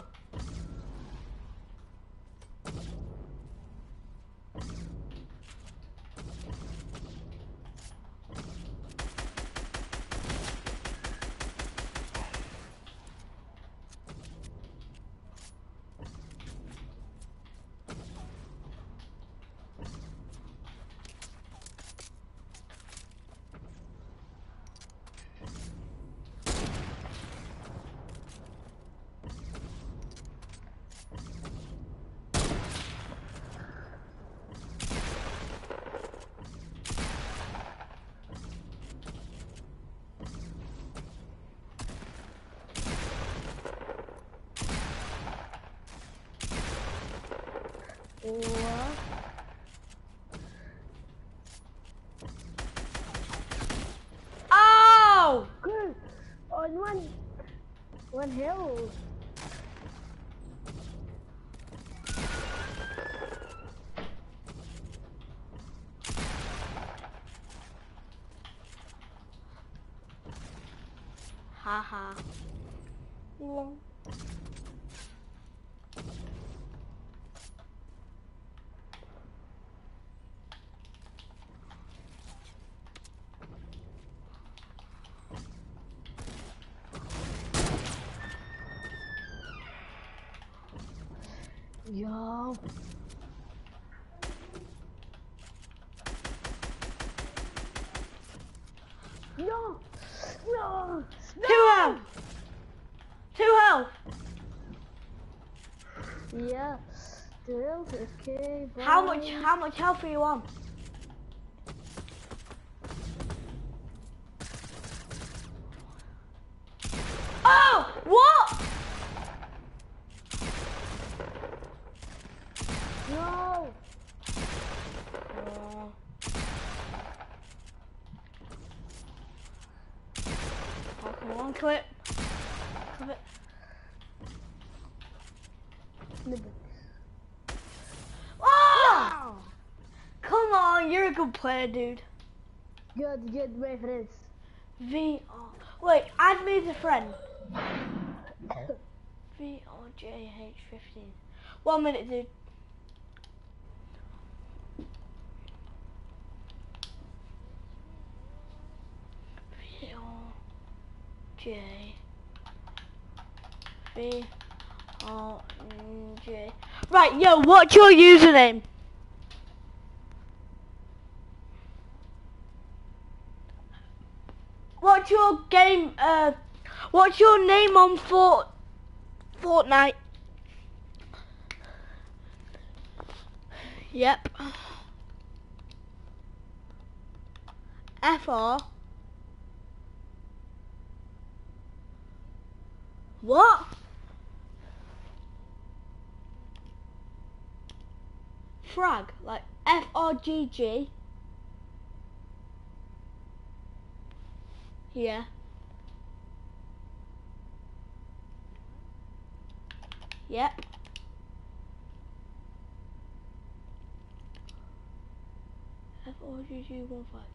What? Oh. Good. On one. One hill. Haha. Yo. No. No. Two health. Two health. Yeah. Still okay. How bye. much? How much health are you on? Oh, what? No. Oh. Oh, come on, clip. Clip. Nibble. Oh! Come on, you're a good player, dude. Good, good, my friends. V R. Wait, add me as a friend. V R J H fifteen. One minute, dude. V R J. V R J. Right, yo, what's your username? What's your game, uh, what's your name on Fort, Fortnite? Yep. F R. What? Frag, like F R G G. Yeah. Yep. F R G G one five.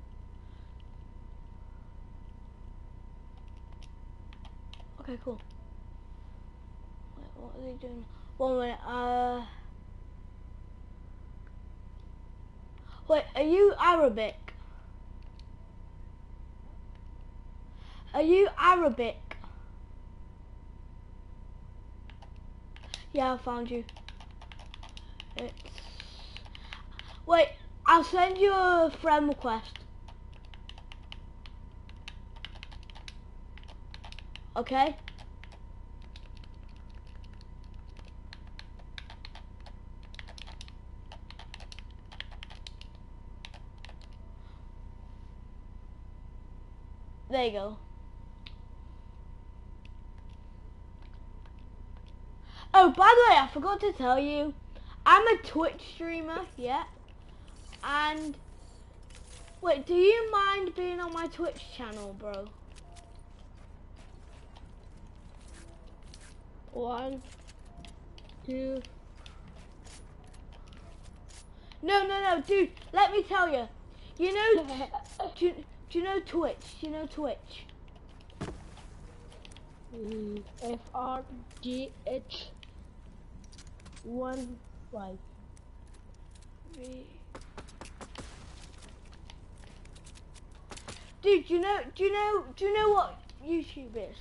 Okay, cool. Wait, what are they doing? One minute, uh... Wait, are you Arabic? Are you Arabic? Yeah, I found you. It's... Wait, I'll send you a friend request. Okay? There you go. Oh, by the way, I forgot to tell you, I'm a Twitch streamer, yeah. And, wait, do you mind being on my Twitch channel, bro? One, two. No, no, no, dude, let me tell you. You know, do, do you know Twitch? Do you know Twitch? Mm, F R G H one five. Dude, do you know, do you know, do you know what YouTube is?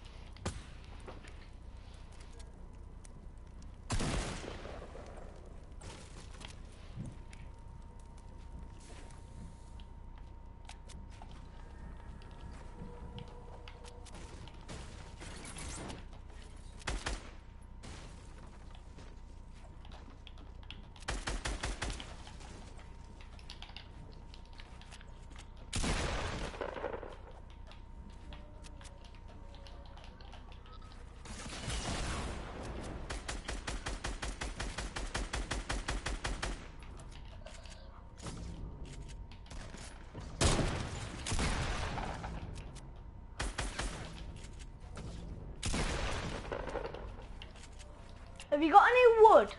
Have you got any wood?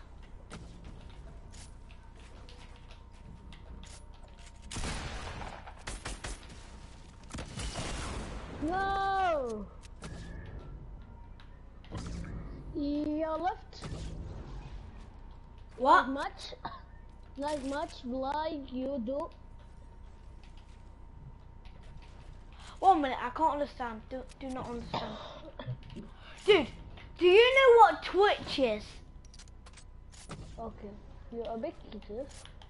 No. Your left. What? Not much. Not much like you do. One minute, I can't understand. Do, do not understand. Dude, do you know what Twitch is? Okay. You're a big kid.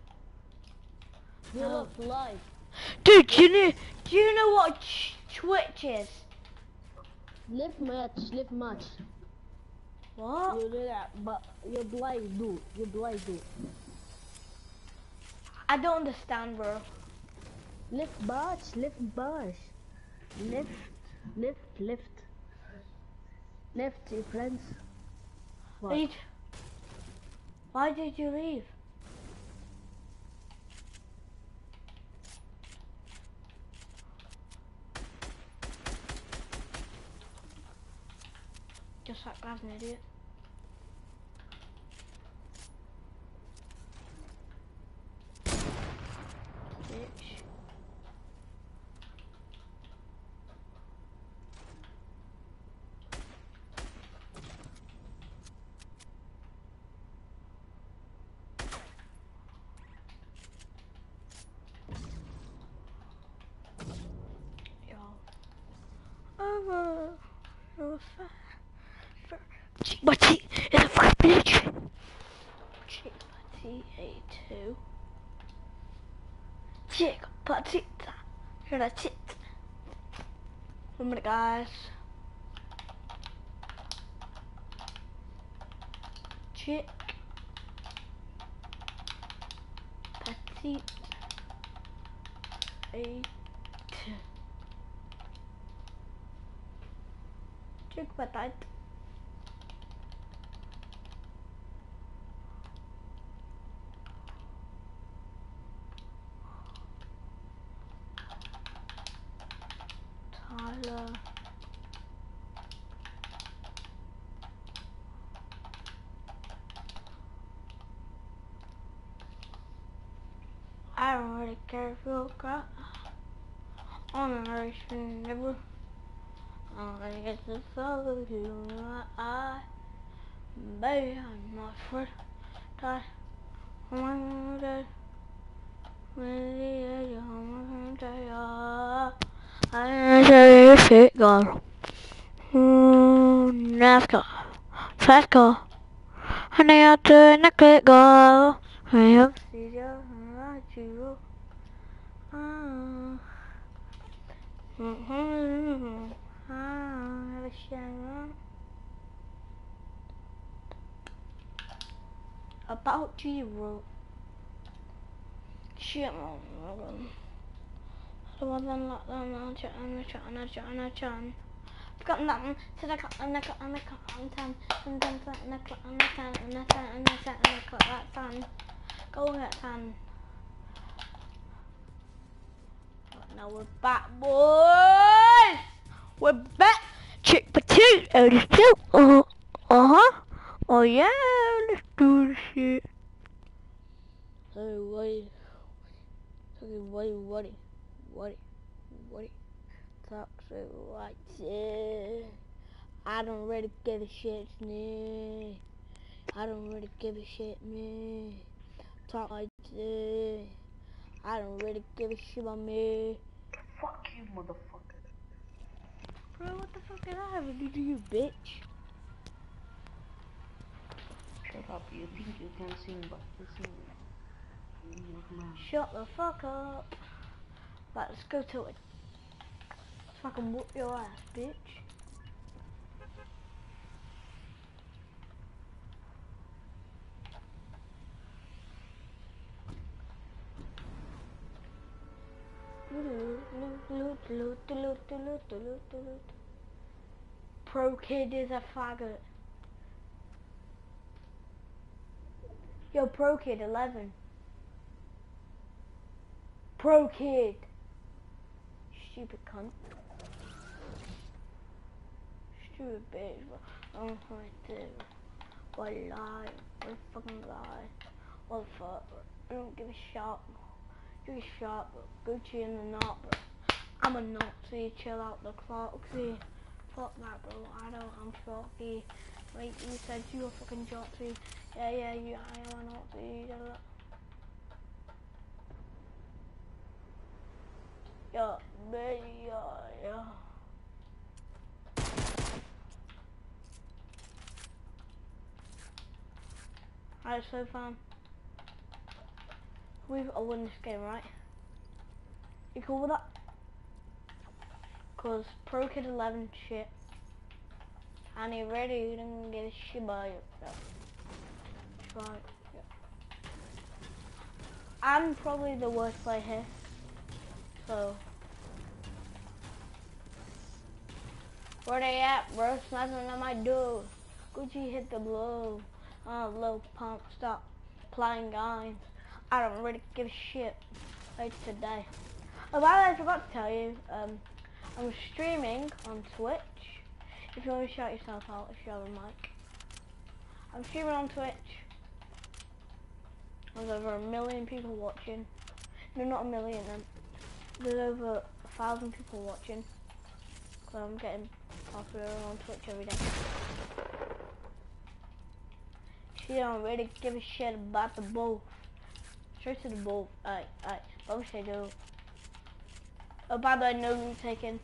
You No. look live. Dude, do you know, do you know what ch- Twitch is? Live match, live match. What? You do that, but you blind do. You blind do. I don't understand, bro. Lift match, lift match. Lift, lift, lift. Lift, your friends. What? Wait. Why did you leave? Just like I was an idiot. Bitch. Yo. Over. Over. Chick Butty is a fucking bitch. Chick Butty A two. Chick Butty. You're a tit. One minute, guys. Chick Butty A two. Chick Butty. Tyler. I don't really care if you'll cry. On the nation never. I'm gonna get the soul of you in my eye. Baby, I'm not first die. I'm gonna die. When the edge of my die. I'm gonna shit girl. Mm, NASCAR. Fast car. Honey out to the click girl. I hope see you right you. Ah. Mhm. Ah, have a shame. About you. Shit, man. So I then like that and I chat and I chat and I chat and I chat. I've got nothing, said I got and I got and I got and ten and then and I got and I ten and I ten and I ten and I got that ten. Go get ten. Now we're back, boys! We're back! Chick potato, let's go! Uh-huh, uh-huh. Oh yeah, let's do this shit. Hey, what? Hey, what? What? What? What? Talk so like this. I don't really give a shit, me. I don't really give a shit, me. Talk like this. I don't really give a shit about me. Fuck you, motherfucker. Bro, what the fuck did I have to do to you, bitch? Shut up, you think you can sing, but you sing. Shut the fuck up. Right, let's go to it. Fucking whoop your ass, bitch. Pro Kid is a faggot. Yo, Pro Kid eleven. Pro Kid. Stupid cunt. Stupid bitch. I'm going to. What lie? What fucking lie? What the fuck, bro? I don't give a shot. Give a shot, bro. Gucci in the knot, bro. I'm a Nazi. Chill out the clock. See. Fuck that, bro. I don't. I'm shocky. Wait, you said you were fucking jockey. Yeah, yeah, you. I am a Nazi. Yeah, baby, yeah, yeah. Alright, so far we've all won this game, right? You cool with that? Cause Pro Kid eleven shit. And he really didn't get a shit about you. Yeah. Try. Yeah. I'm probably the worst player here. So where they at, bro? Sniping on my door. Gucci hit the blow. Oh, low pump, stop playing guys. I don't really give a shit. Like today. Oh, by the way, I forgot to tell you. Um, I'm streaming on Twitch. If you want to shout yourself out, if you have a mic. I'm streaming on Twitch. There's over a million people watching. No, not a million. Um, there's over a thousand people watching. So I'm getting popular on Twitch every day. She don't really give a shit about the both. Straight to the both. Alright, alright. I wish I do. Oh, by the way, no loot taken.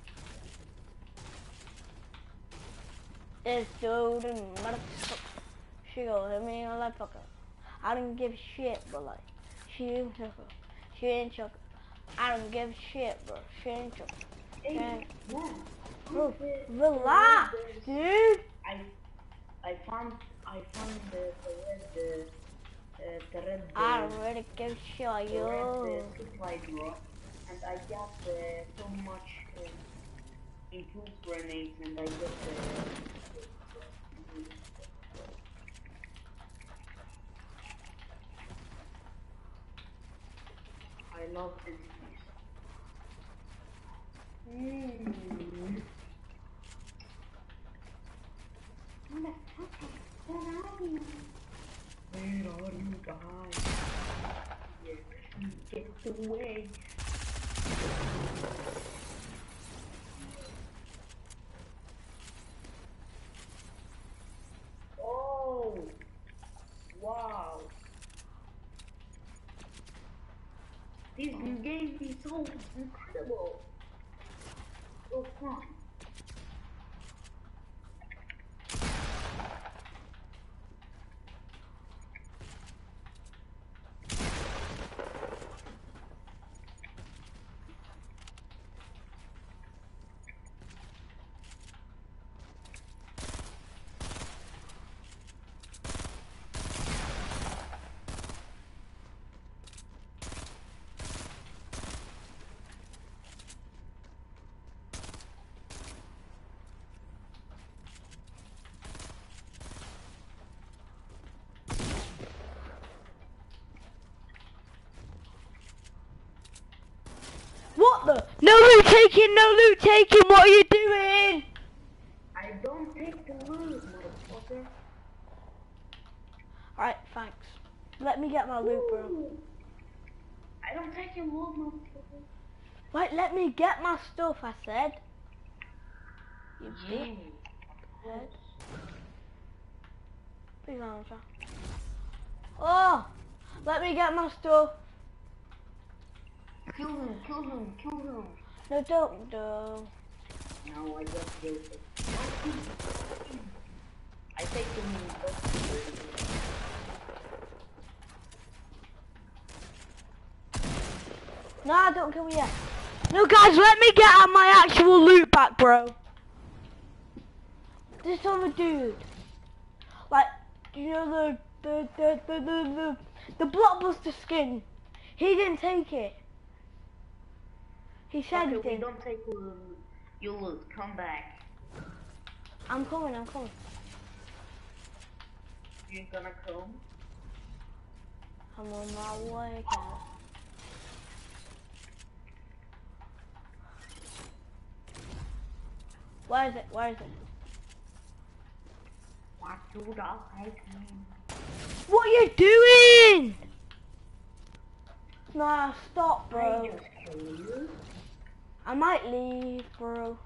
This dude and motherfucker. She go hit me in the left fucker. I don't give a shit, but like, she ain't chucker. She ain't chucker. I don't give a shit, bro. She ain't chucker. She ain't. Bro, relax, dude. I, I found, I found the, the red, the, uh, the red. I don't really give a shit, the yo. red uh, supply drawer, and I got uh, so much uh, impulse grenades, and I got. Uh, I love entities. Mm. Where are you guys? Yeah, get away. Oh, wow. This game is so incredible. So fun. What the? No loot taking, no loot taking, what are you doing? I don't take the loot, motherfucker. Alright, thanks. Let me get my loot, bro. Ooh. I don't take your loot, motherfucker. Wait, let me get my stuff, I said. You bitch. Yes. Please answer. Oh, let me get my stuff. Kill him, kill him, kill him. No, don't, no. No, I just killed him. I take him in the Nah, don't kill me yet. No, guys, let me get out my actual loot back, bro. This other dude. Like, you know the, the, the, the, the, the, the Blockbuster skin. He didn't take it. He said okay, he we didn't. don't take loot. You loot, come back. I'm coming, I'm coming. You gonna come? I'm on my way, guys. Where is it? Where is it? What do I mean? What are you doing? Nah, stop, bro. I just killed you. I might leave, bro.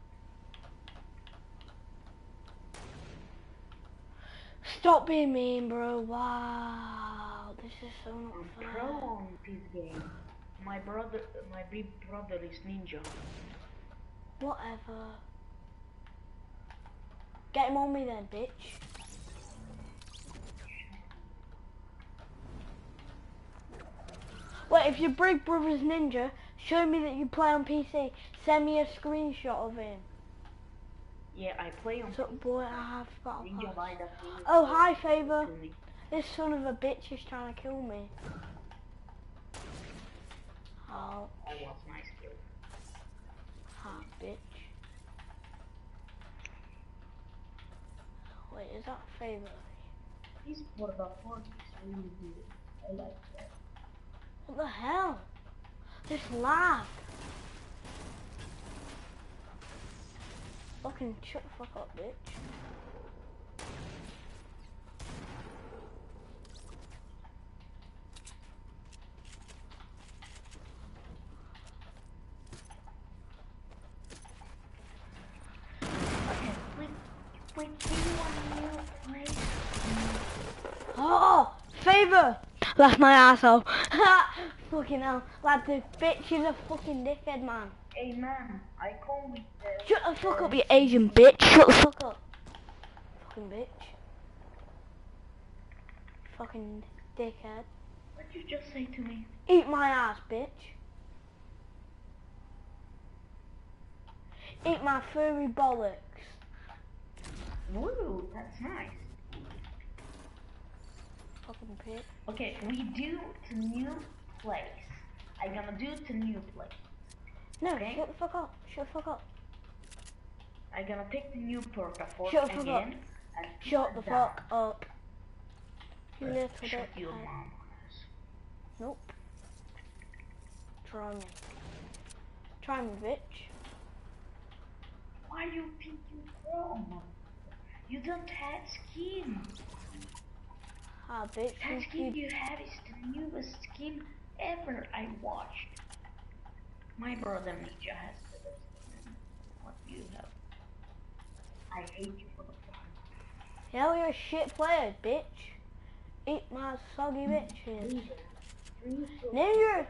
Stop being mean, bro. Wow, this is so not I'm fair. pro on this game. My brother, my big brother is ninja. Whatever. Get him on me then, bitch. Wait, if you break Brothers Ninja, show me that you play on P C. Send me a screenshot of him. Yeah, I play on So, boy, I have battle Ninja pass. Mind that game. Oh, hi, Favor. This son of a bitch is trying to kill me. Oh, That was my skill. ha, bitch. Wait, is that Favor? This for the fun is really good. I like that. What the hell? This lag. Fucking shut the fuck up, bitch. Wait, wait, do you want a new place? Oh, Favor! That's my asshole. Fucking hell. Lad, this bitch is a fucking dickhead, man. Hey man, I come with the... Shut the fuck up, you Asian bitch. Shut the fuck up. Fucking bitch. Fucking dickhead. What did you just say to me? Eat my ass, bitch. Eat my furry bollocks. Ooh, that's nice. Fucking pig. Okay, we do to new place. I'm gonna do to new place. No, Okay. shut the fuck up. Shut the fuck up. I'm gonna take the new Portaforce Shut the fuck up. again. And Shut the put down. fuck up. You little Shut dickhead. your mom. Nope. Try me. Try me, bitch. Why you think you from? You don't have skin. Ah, bitch. That You, skin you, you have is the newest skin ever I watched. My brother Ninja has the best skin. What you have. I hate you for the fun. hell, you're a shit player, bitch. Eat my soggy bitches. Ninja!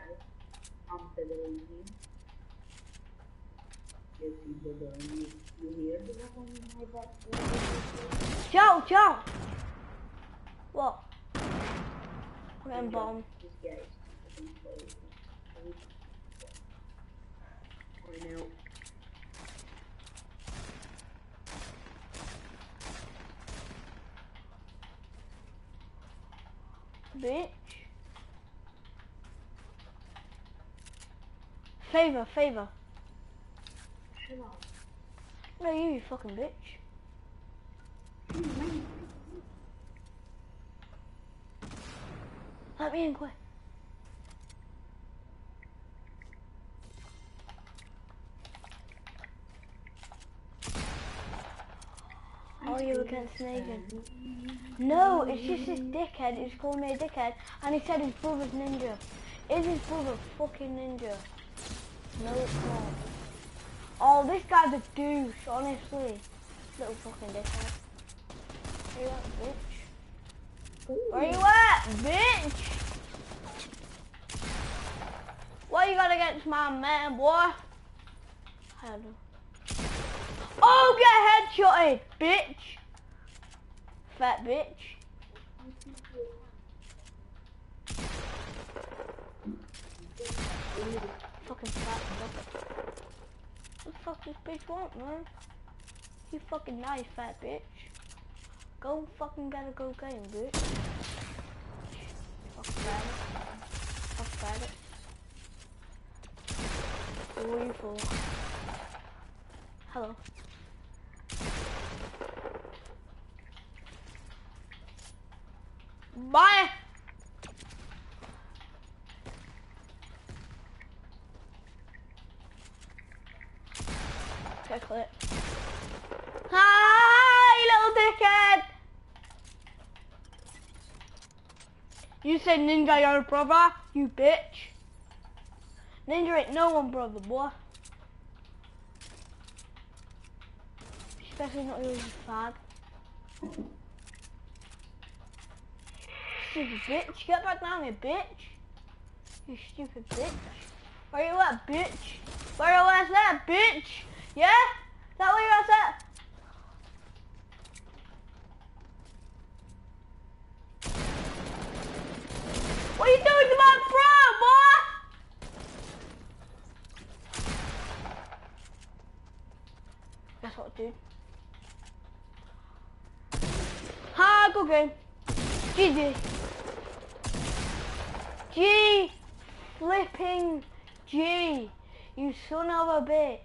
Joe, Joe! What? I'm getting bombed. I know. Bitch. Favor, favor. Shut up. No, you, you fucking bitch. Let me in quick. Are you against Nathan? No, it's just this dickhead. He's calling me a dickhead, and he said his brother's ninja. Is his brother fucking ninja? No, it's not. Oh, this guy's a douche, honestly. Little fucking dickhead. Where you at, bitch? Where you at, bitch? What you got against my man, boy? I don't know. Oh, get headshotted, bitch! Fat bitch. Fucking fat bitch. What the fuck this bitch want, man? You fucking nice, fat bitch. Go fucking get a go game, bitch. Fuck fat. Fuck fat. Who are you for? Hello. Bye! Okay, clip. Hi, little dickhead! You said Ninja, your brother, you bitch. Ninja ain't no one brother, boy. Especially not yours, you fag. Stupid bitch, get back down here, bitch. You stupid bitch. Where you at, bitch? Where you at, bitch? Yeah? Is that where you at? What are you doing to my bro, boy? flipping G, you son of a bitch.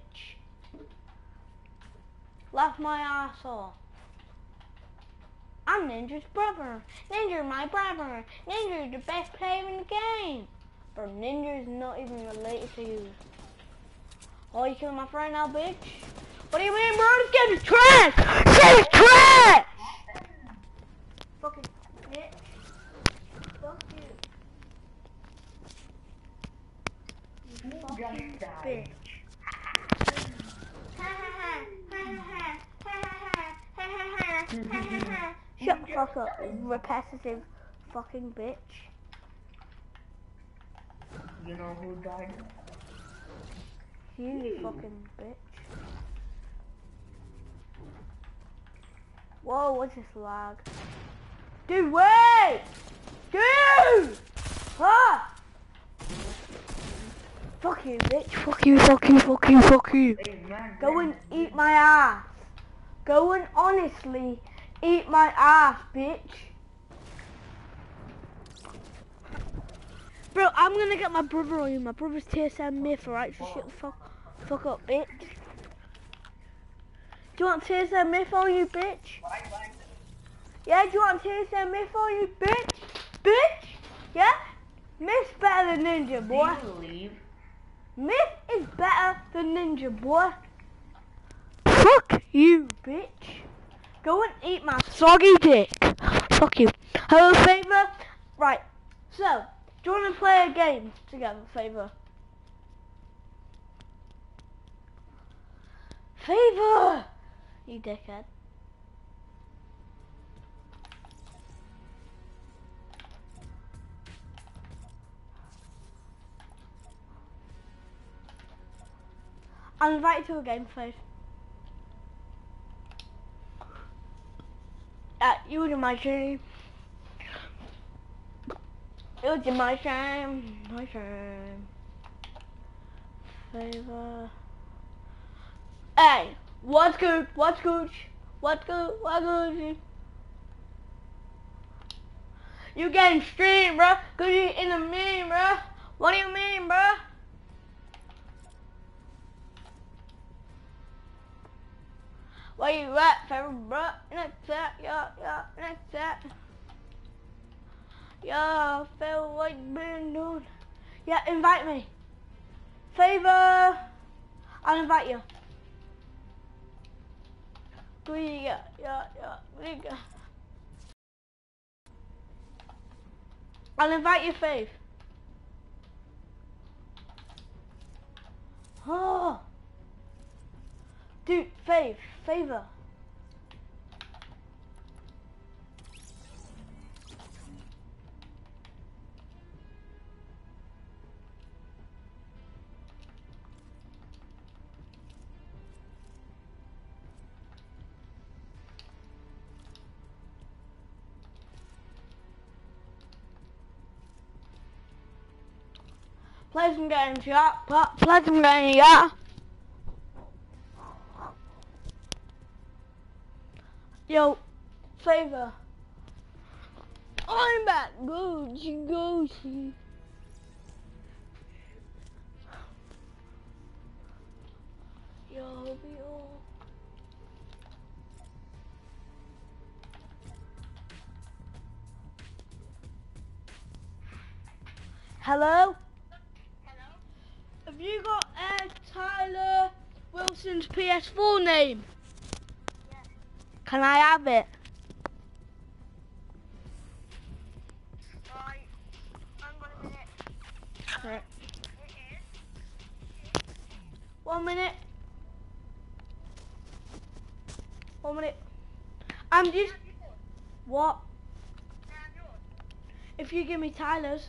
Laugh my ass off. I'm Ninja's brother. Ninja's my brother. Ninja's the best player in the game. Bro, Ninja's not even related to you. Oh, you killed my friend now, bitch? What do you mean, bro? This game is trash! This game is trash! Fucking bitch. Fuck you. You fucking bitch. Shut the fuck up, repetitive fucking bitch. You know who died? You, you fucking bitch. Whoa, what's this lag? Dude, wait! Dude! Ah! Fuck you, bitch. Fuck you, fuck you, fuck you, fuck you. Go and eat my ass. Go and honestly eat my ass, bitch. Bro, I'm gonna get my brother on you. My brother's T S M myth, alright? So shut the fuck, fuck up, bitch. Do you want T S M myth on you, bitch? Yeah, do you want T S M myth on you, bitch? Bitch? Yeah? Myth's better than Ninja, boy. Do you leave? Myth is better than Ninja, boy. Fuck you, bitch. Go and eat my soggy dick. Fuck you. Hello, Favor? Right, so, do you want to play a game together, Favor? Favor! You dickhead. I'll invite you to a game, Faith. Uh, you was in my dream. It was in my dream, my dream. Favor. Hey, what's good? What's good? What's good? What's good? You getting streamed, bro? Cause you in the meme, bro. What do you mean, bro? Where you at, Favor, bro? Next set, yeah, yeah, next set. Yeah, Favor, what you been doing? Yeah, invite me. Favor, I'll invite you. Yeah, yeah, yeah, yeah. I'll invite you, Faith. Oh. Dude, Faith, Favor. Play some games, yeah. Play some games, yeah. Yo, Favor. I'm back. Gucci, Gucci. Yo, yo. Hello? Hello? Have you got uh, Tyler Wilson's P S four name? Yes. Can I have it? Right. Hang on a minute. Right. It is. One minute. One minute. I'm just... What? Can I have yours? If you give me Tyler's.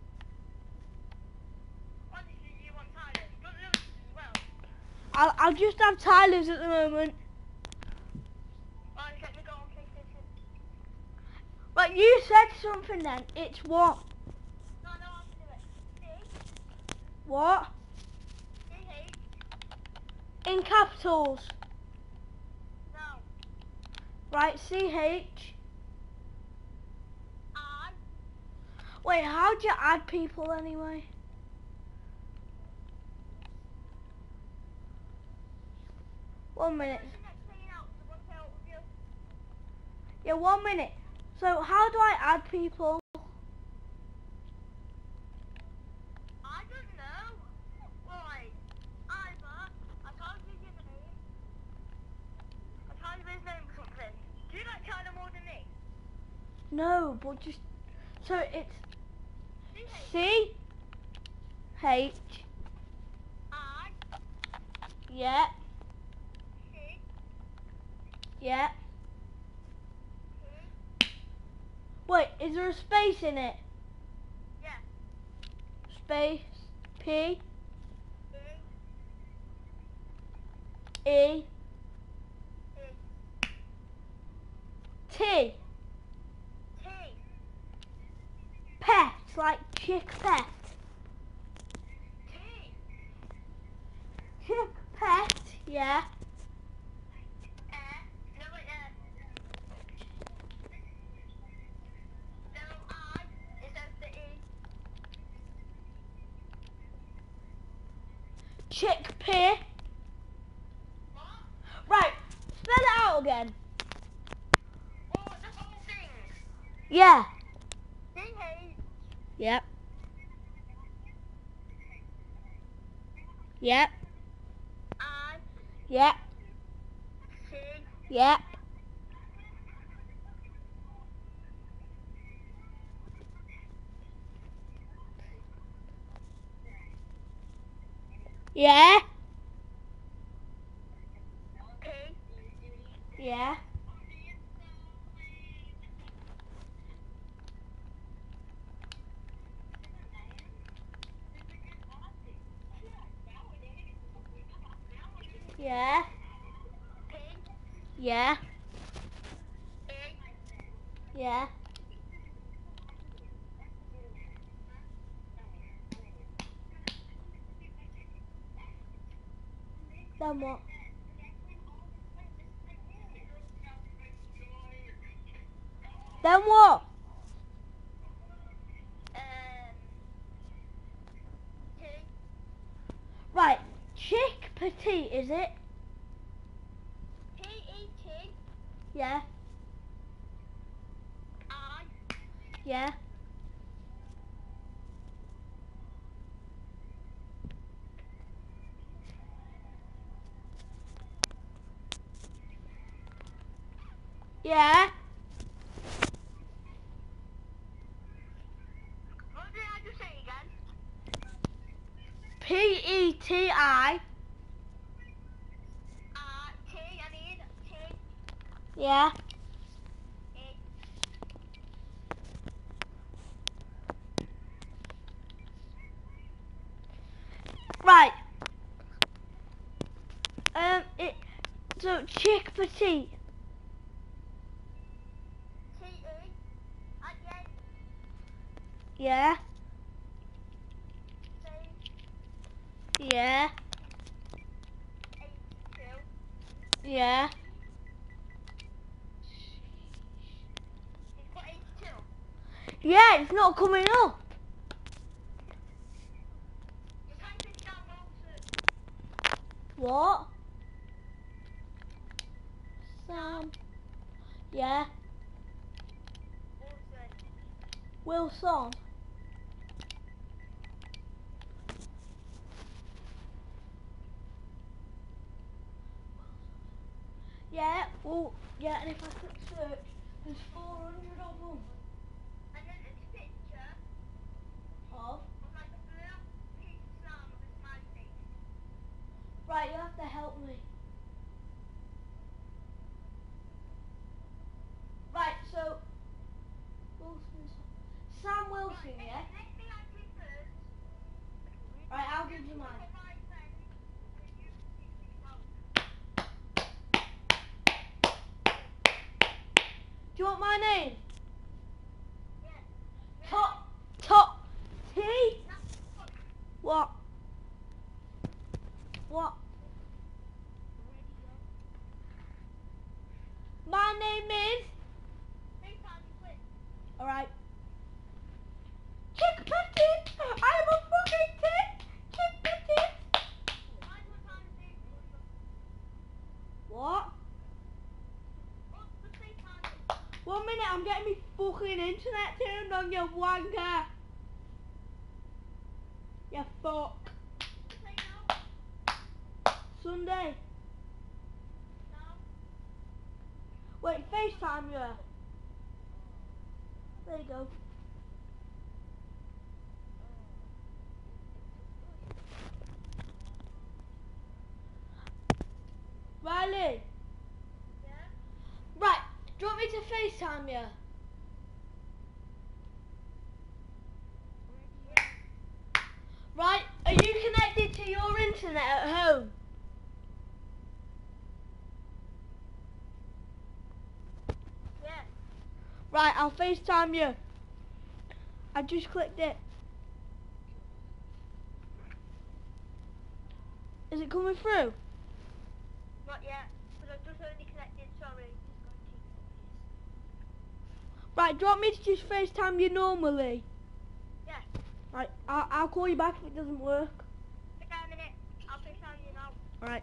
Honestly, you want Tyler. You want Lewis as well. I'll, I'll just have Tyler's at the moment. Alright, let me go on PlayStation. But you said something then. It's what? No, no, I can do it. C. What? C H. In capitals. No. Right, C H. I. Wait, how'd you add people anyway? One minute. What's the next thing out? So what's out with you? Yeah, one minute. So how do I add people? I don't know. Right. Either I can't give you the name. I can't give his name or something. Do you like China more than me? No, but just so it's C H C H I yeah C yeah. T Wait, is there a space in it? yeah Space P E E E T T pet like chick pet. T Chick pet, yeah. E no wait uh no I is after E Chickpea. what? Right, spell it out again. Oh the whole thing. Yeah. C H Yep. Yep. I Yep. C Yep. Yeah. P Yeah. Yeah. P Yeah. E Yeah. Then what? Then what? um T Right, chick petite, is it? P E T Yeah. I Yeah. Yeah. what did I just say again? P E T I. Uh, T, I mean, T, Yeah. E, Right. Um, it. So chick petite. T, E, at the end, Yeah. C, Yeah. H, two. Yeah. He's got H two. Yeah, it's not coming up. Just type in Sam Wilson. What? Sam. Yeah. Wilson. Wilson. Yeah. Well. Yeah. And if I click search, there's four hundred of them. And then it's a picture Of. of like a blue piece of Sam with a smiley face. Right. You have to help me. Right. So. Wilson's. Sam Wilson. Right, Yeah. next thing I do first. Right. I'll give you mine. My friend, you teach me how. Do you want my name? Yeah. Top. Top. T. What? What? My name is. Three times quick. Alright. Chick petite! I'm a fucking tit! Chick petite! Five more times, dude. FaceTime, you wanker! You fuck. Sunday. Wait, FaceTime you. There you go. Riley. Yeah? Right, do you want me to FaceTime you? Right, are you connected to your internet at home? Yeah. Right, I'll FaceTime you. I just clicked it. Is it coming through? Not yet, but I've just only connected, sorry. Right, do you want me to just FaceTime you normally? Yeah. Right, I'll, I'll call you back if it doesn't work. Okay, a minute. I'll FaceTime you now. Right.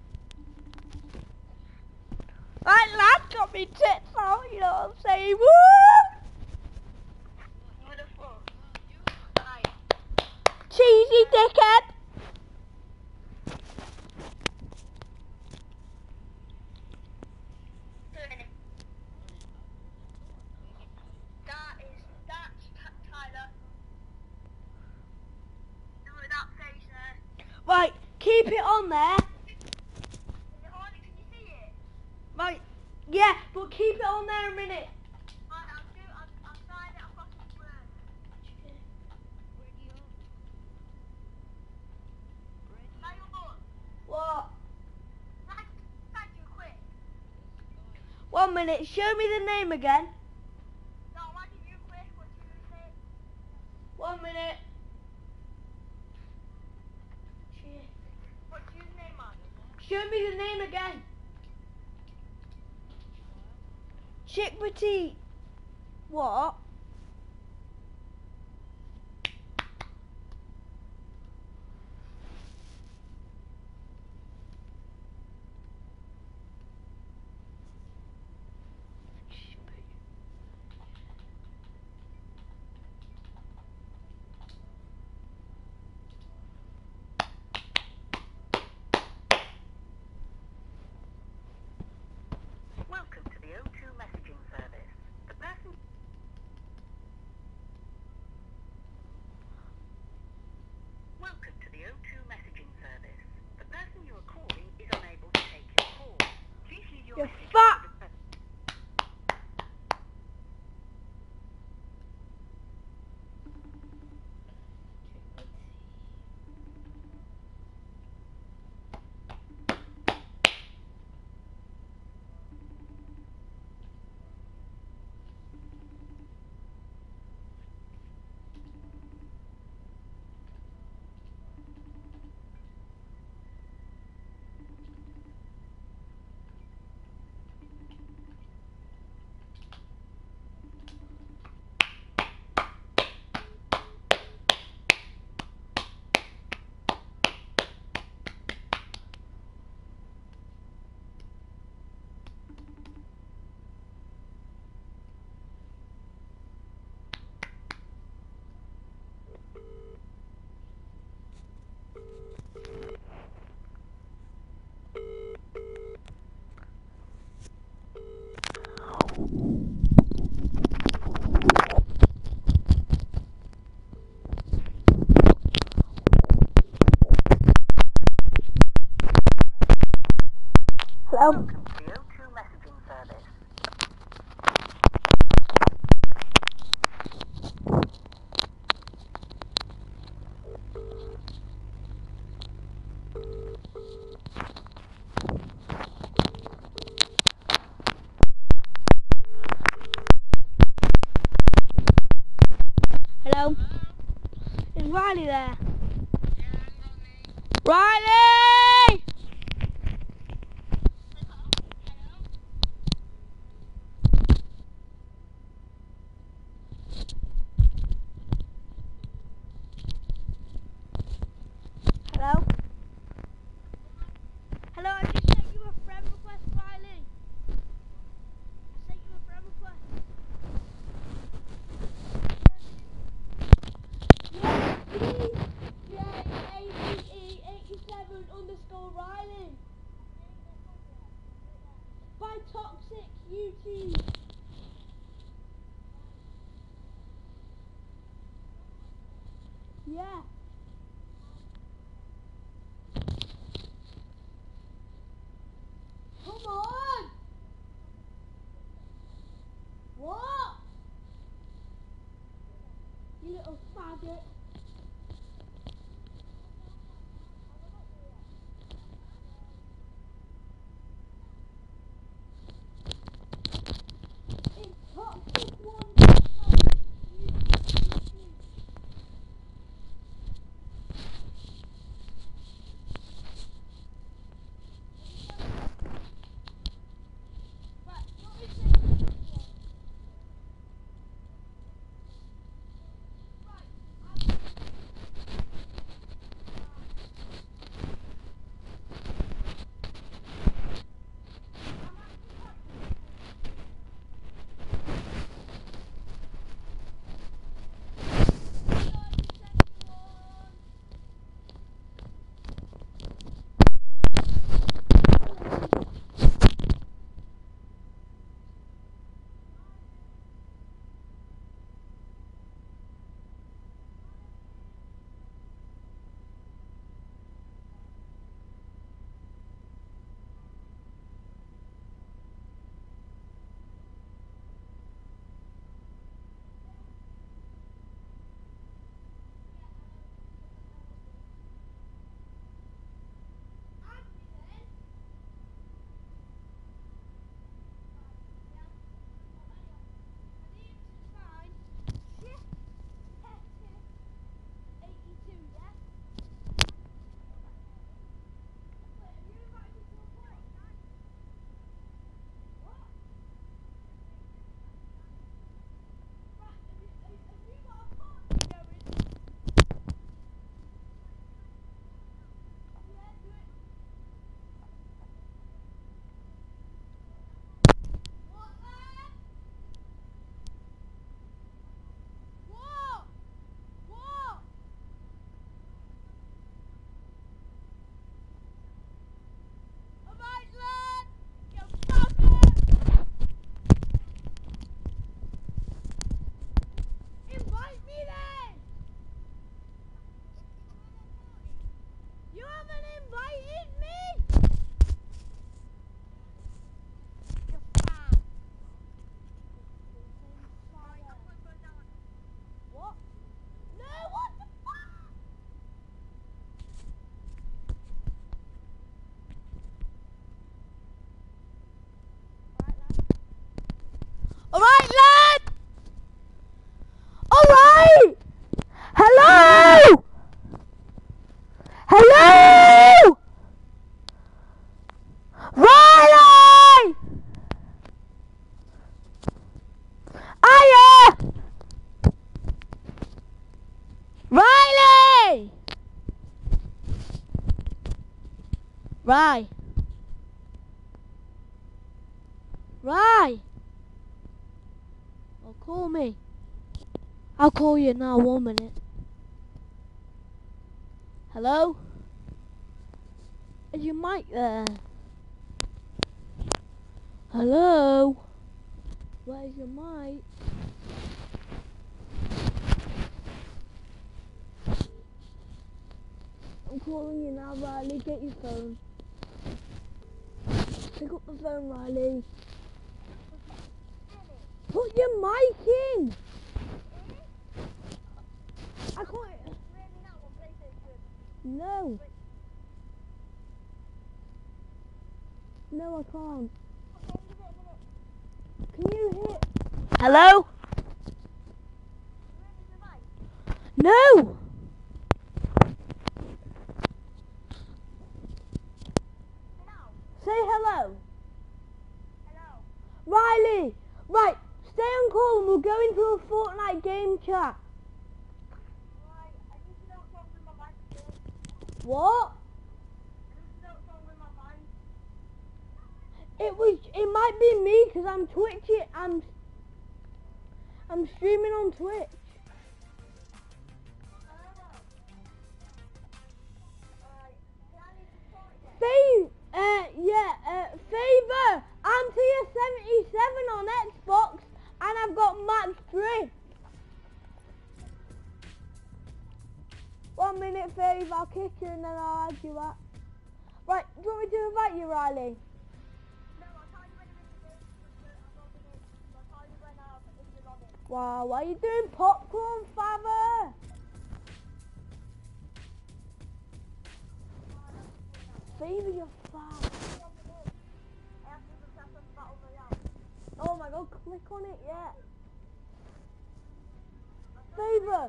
Right, lad, got me tits out, you know what I'm saying? Woo! What the fuck? Right. Cheesy dickhead! A minute. That is, that's T- Tyler. With that face there. Right, keep it on there. Is it on? Can you see it? Right, yeah, but keep it on there a minute. Right, I'll do, I'll, I'll sign it across the word. Tell you what, What? thank, thank you, quick. One minute, show me the name again. No, why did you quick? What did you say? One minute. What's your name, man? Show me the name again. Chick Petite. What? Welcome to the O two messaging service. The person Welcome to the O two messaging service. The person you are calling is unable to take your call. Please leave your You message fuck! after the tone. Hello? Welcome to the O two messaging service. Hello? Is Riley there? Riley! Hello? Hello, I just sent you a friend request, Riley. I sent you a friend request. YouTube. Yeah. Come on. What? You little faggot. It's toxic one. Alright, lad! Alright! Hello! Hello! Riley! Aya! Riley! Ry. Ry. Oh, call me. I'll call you now, one minute. Hello? Is your mic there? Hello? Where's your mic? I'm calling you now, Riley. Get your phone. Pick up the phone, Riley. Put your mic in! I can't. No. No, I can't. Can you hear? Hello? No! Say hello. Hello. Riley! Right, stay on call and we'll go into a Fortnite game chat. Right, I need to know what's wrong with my mic still. What? I need to know what's wrong with my mic. It was, it might be me because I'm Twitching, I'm, I'm streaming on Twitch. Fav, uh, yeah, uh, Favor, I'm tier seventy-seven. one minute, Fave. I'll kick you and then I'll add you back. Right, do you want me to invite you, Riley? No, I'll tell you when I'm in the game. I'm not in it. I'll tell you when I'm if you're on it. Wow, why are you doing popcorn, father? Favor your father. I have to do the test on Battle Royale. Oh my god, click on it, yeah. Favor.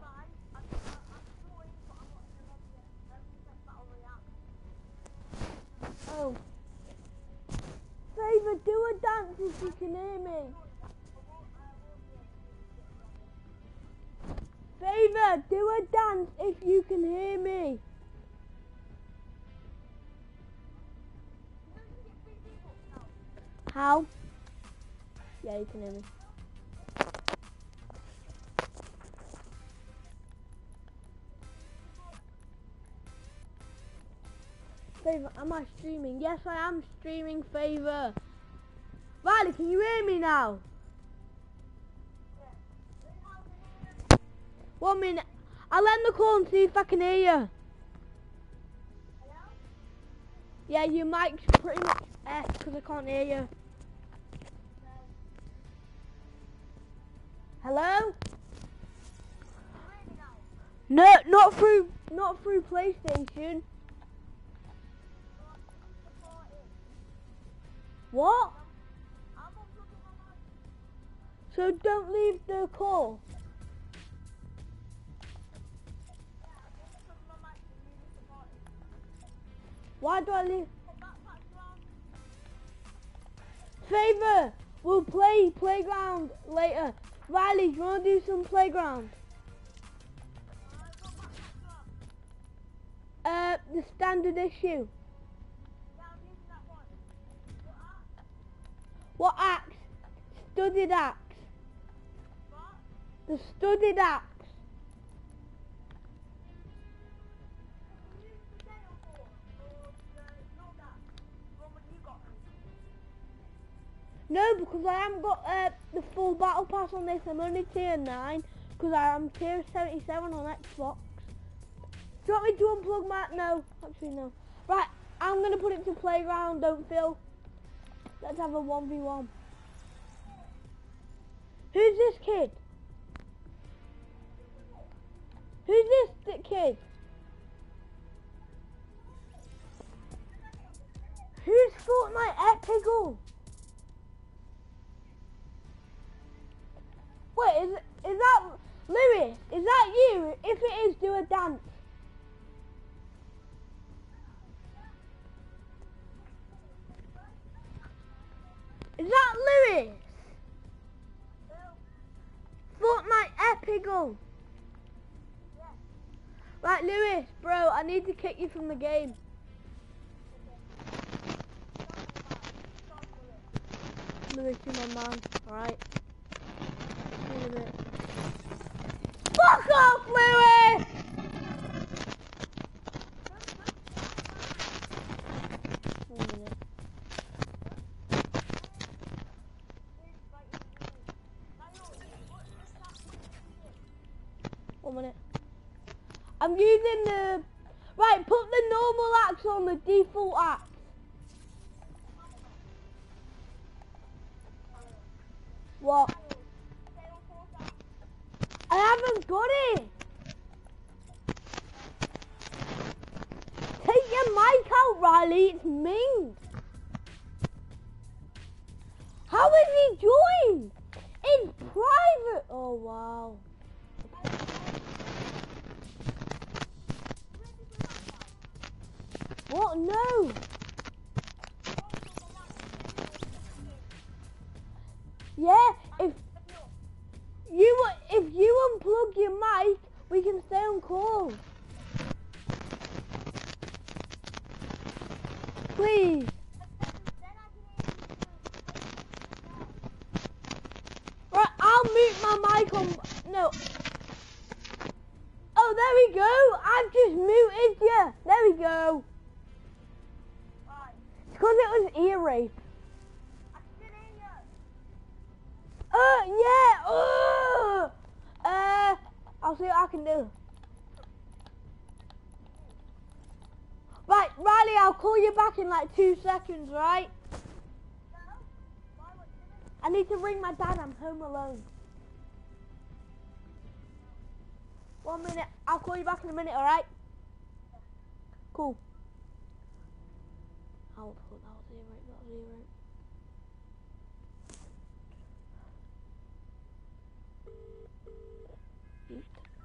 Oh. Favor, do a dance if you can hear me. Favor, do a dance if you can hear me. How? Yeah, you can hear me. Favor, am I streaming? Yes, I am streaming, Favor. Riley, can you hear me now? One minute. I'll end the call and see if I can hear you. Yeah, your mic's pretty much F because I can't hear you. Hello? No, not through, not through PlayStation. What? So don't leave the call. Why do I leave? Favor, we'll play playground later. Riley, do you want to do some playground? Uh, the standard issue. What axe? Studded axe. The studded axe. No, because I haven't got uh, the full battle pass on this. I'm only tier nine because I am tier seventy-seven on Xbox. Do you want me to unplug my... No, actually no. Right, I'm going to put it to playground, don't feel. Let's have a one v one. Who's this kid? Who's this kid? Who's Fortnite Epical? Wait, is, is that... Lewis, is that you? If it is, do a dance. Is that Lewis? Fortnite Epical. Right, Lewis, bro, I need to kick you from the game. Lewis, you're my man, alright? See you in a bit. Fuck off, Lewis! One minute. One minute. I'm using the... Right, put the normal axe on the default axe. What? I haven't got it. Take your mic out, Riley. It's me. How has he joined? It's private. Oh, wow. What? No. Yeah, if you if you unplug your mic, we can stay on call. Please. Right, I'll mute my mic on. No. Oh, there we go. I've just muted you. There we go. It's because it was ear rape. Uh, yeah, uh, uh, I'll see what I can do. Right, Riley, I'll call you back in like two seconds, right? I need to ring my dad, I'm home alone. One minute, I'll call you back in a minute, alright? Cool. I'll put that zero, that zero. Eat.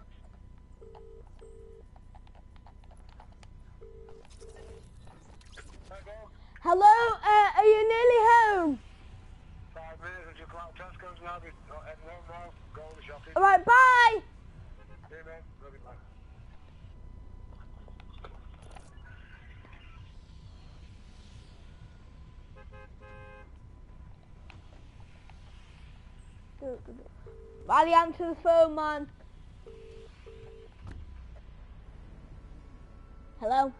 Hello, uh, are you nearly home? Five minutes until clock Tesco's now. Be at no more. Go shopping. Alright, bye! See you, man. Love you, bye. Riley, answer the phone, man. Hello?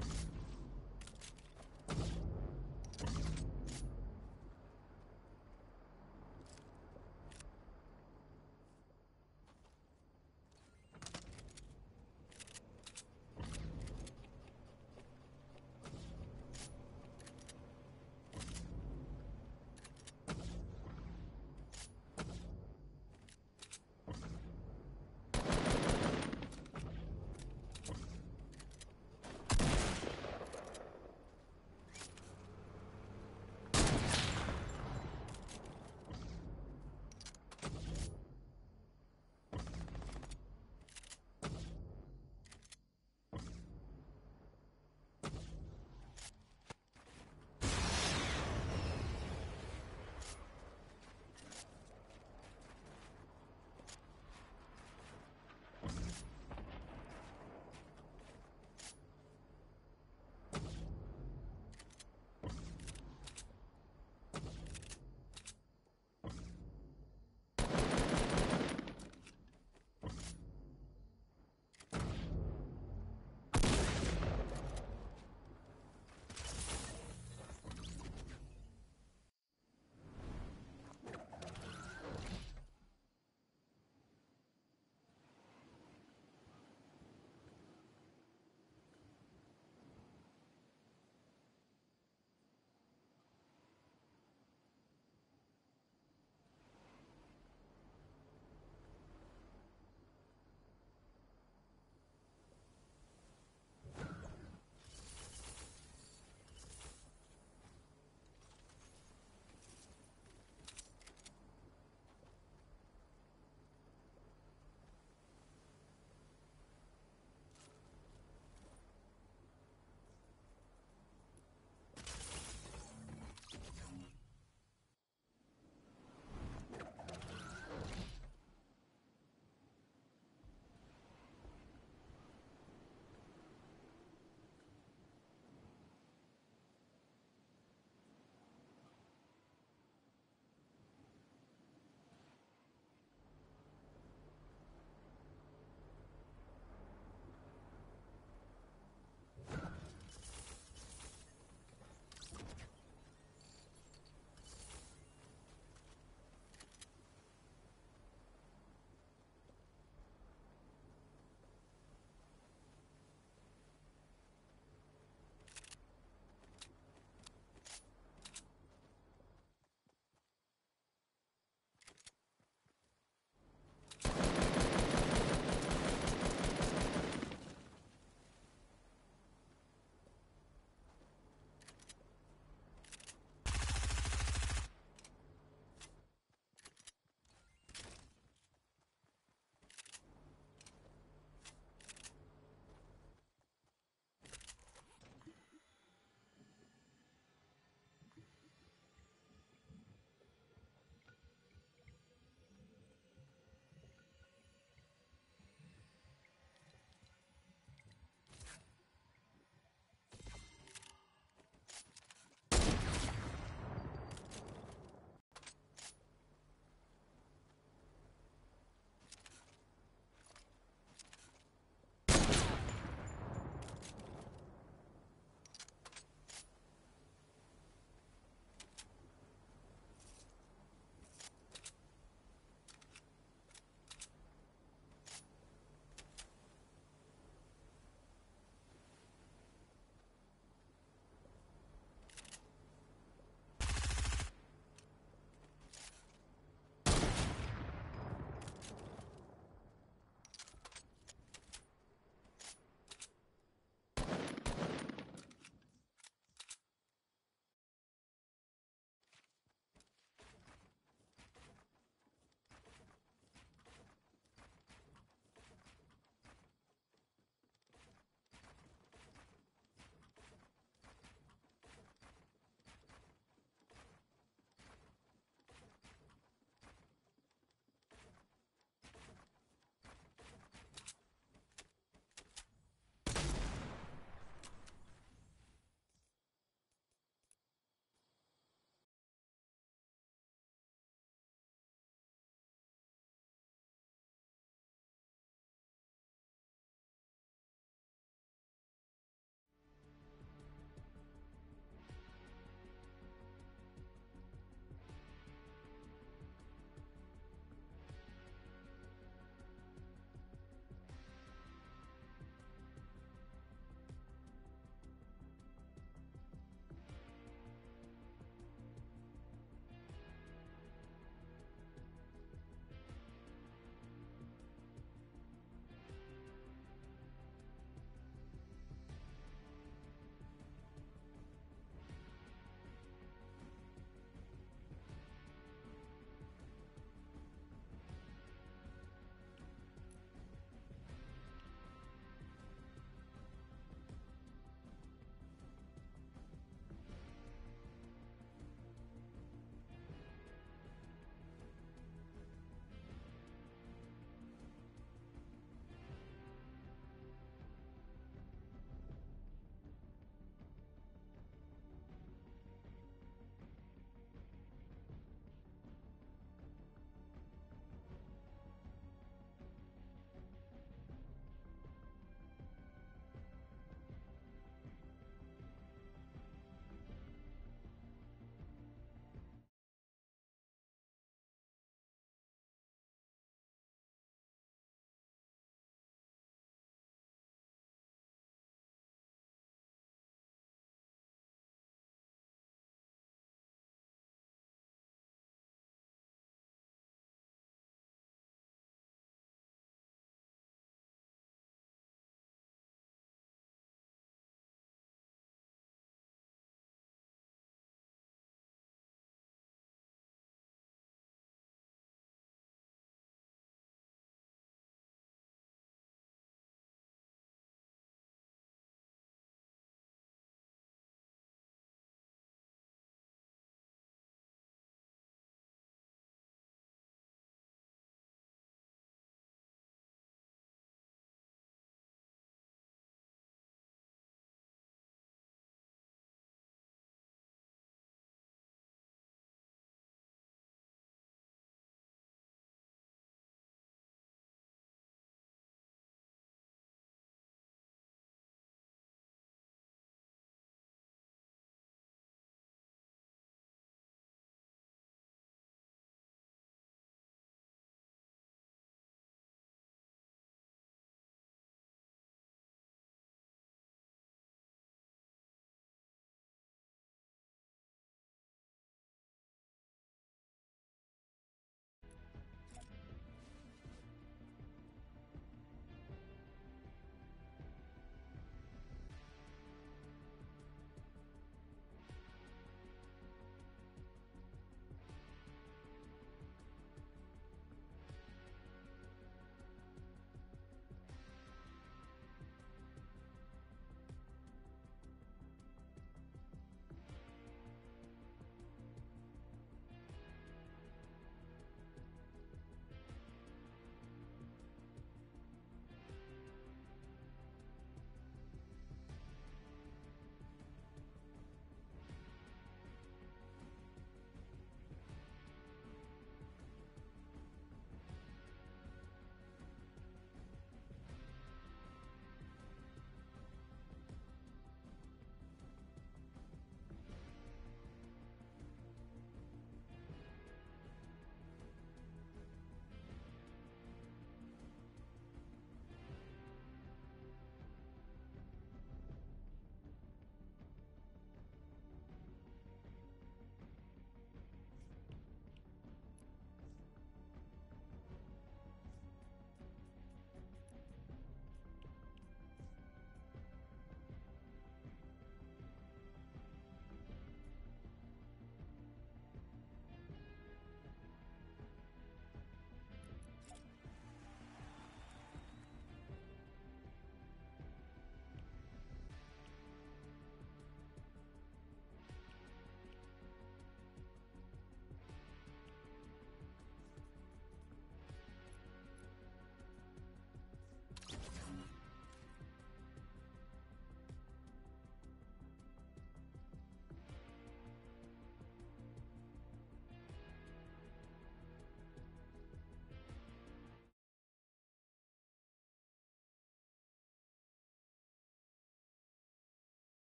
Bye.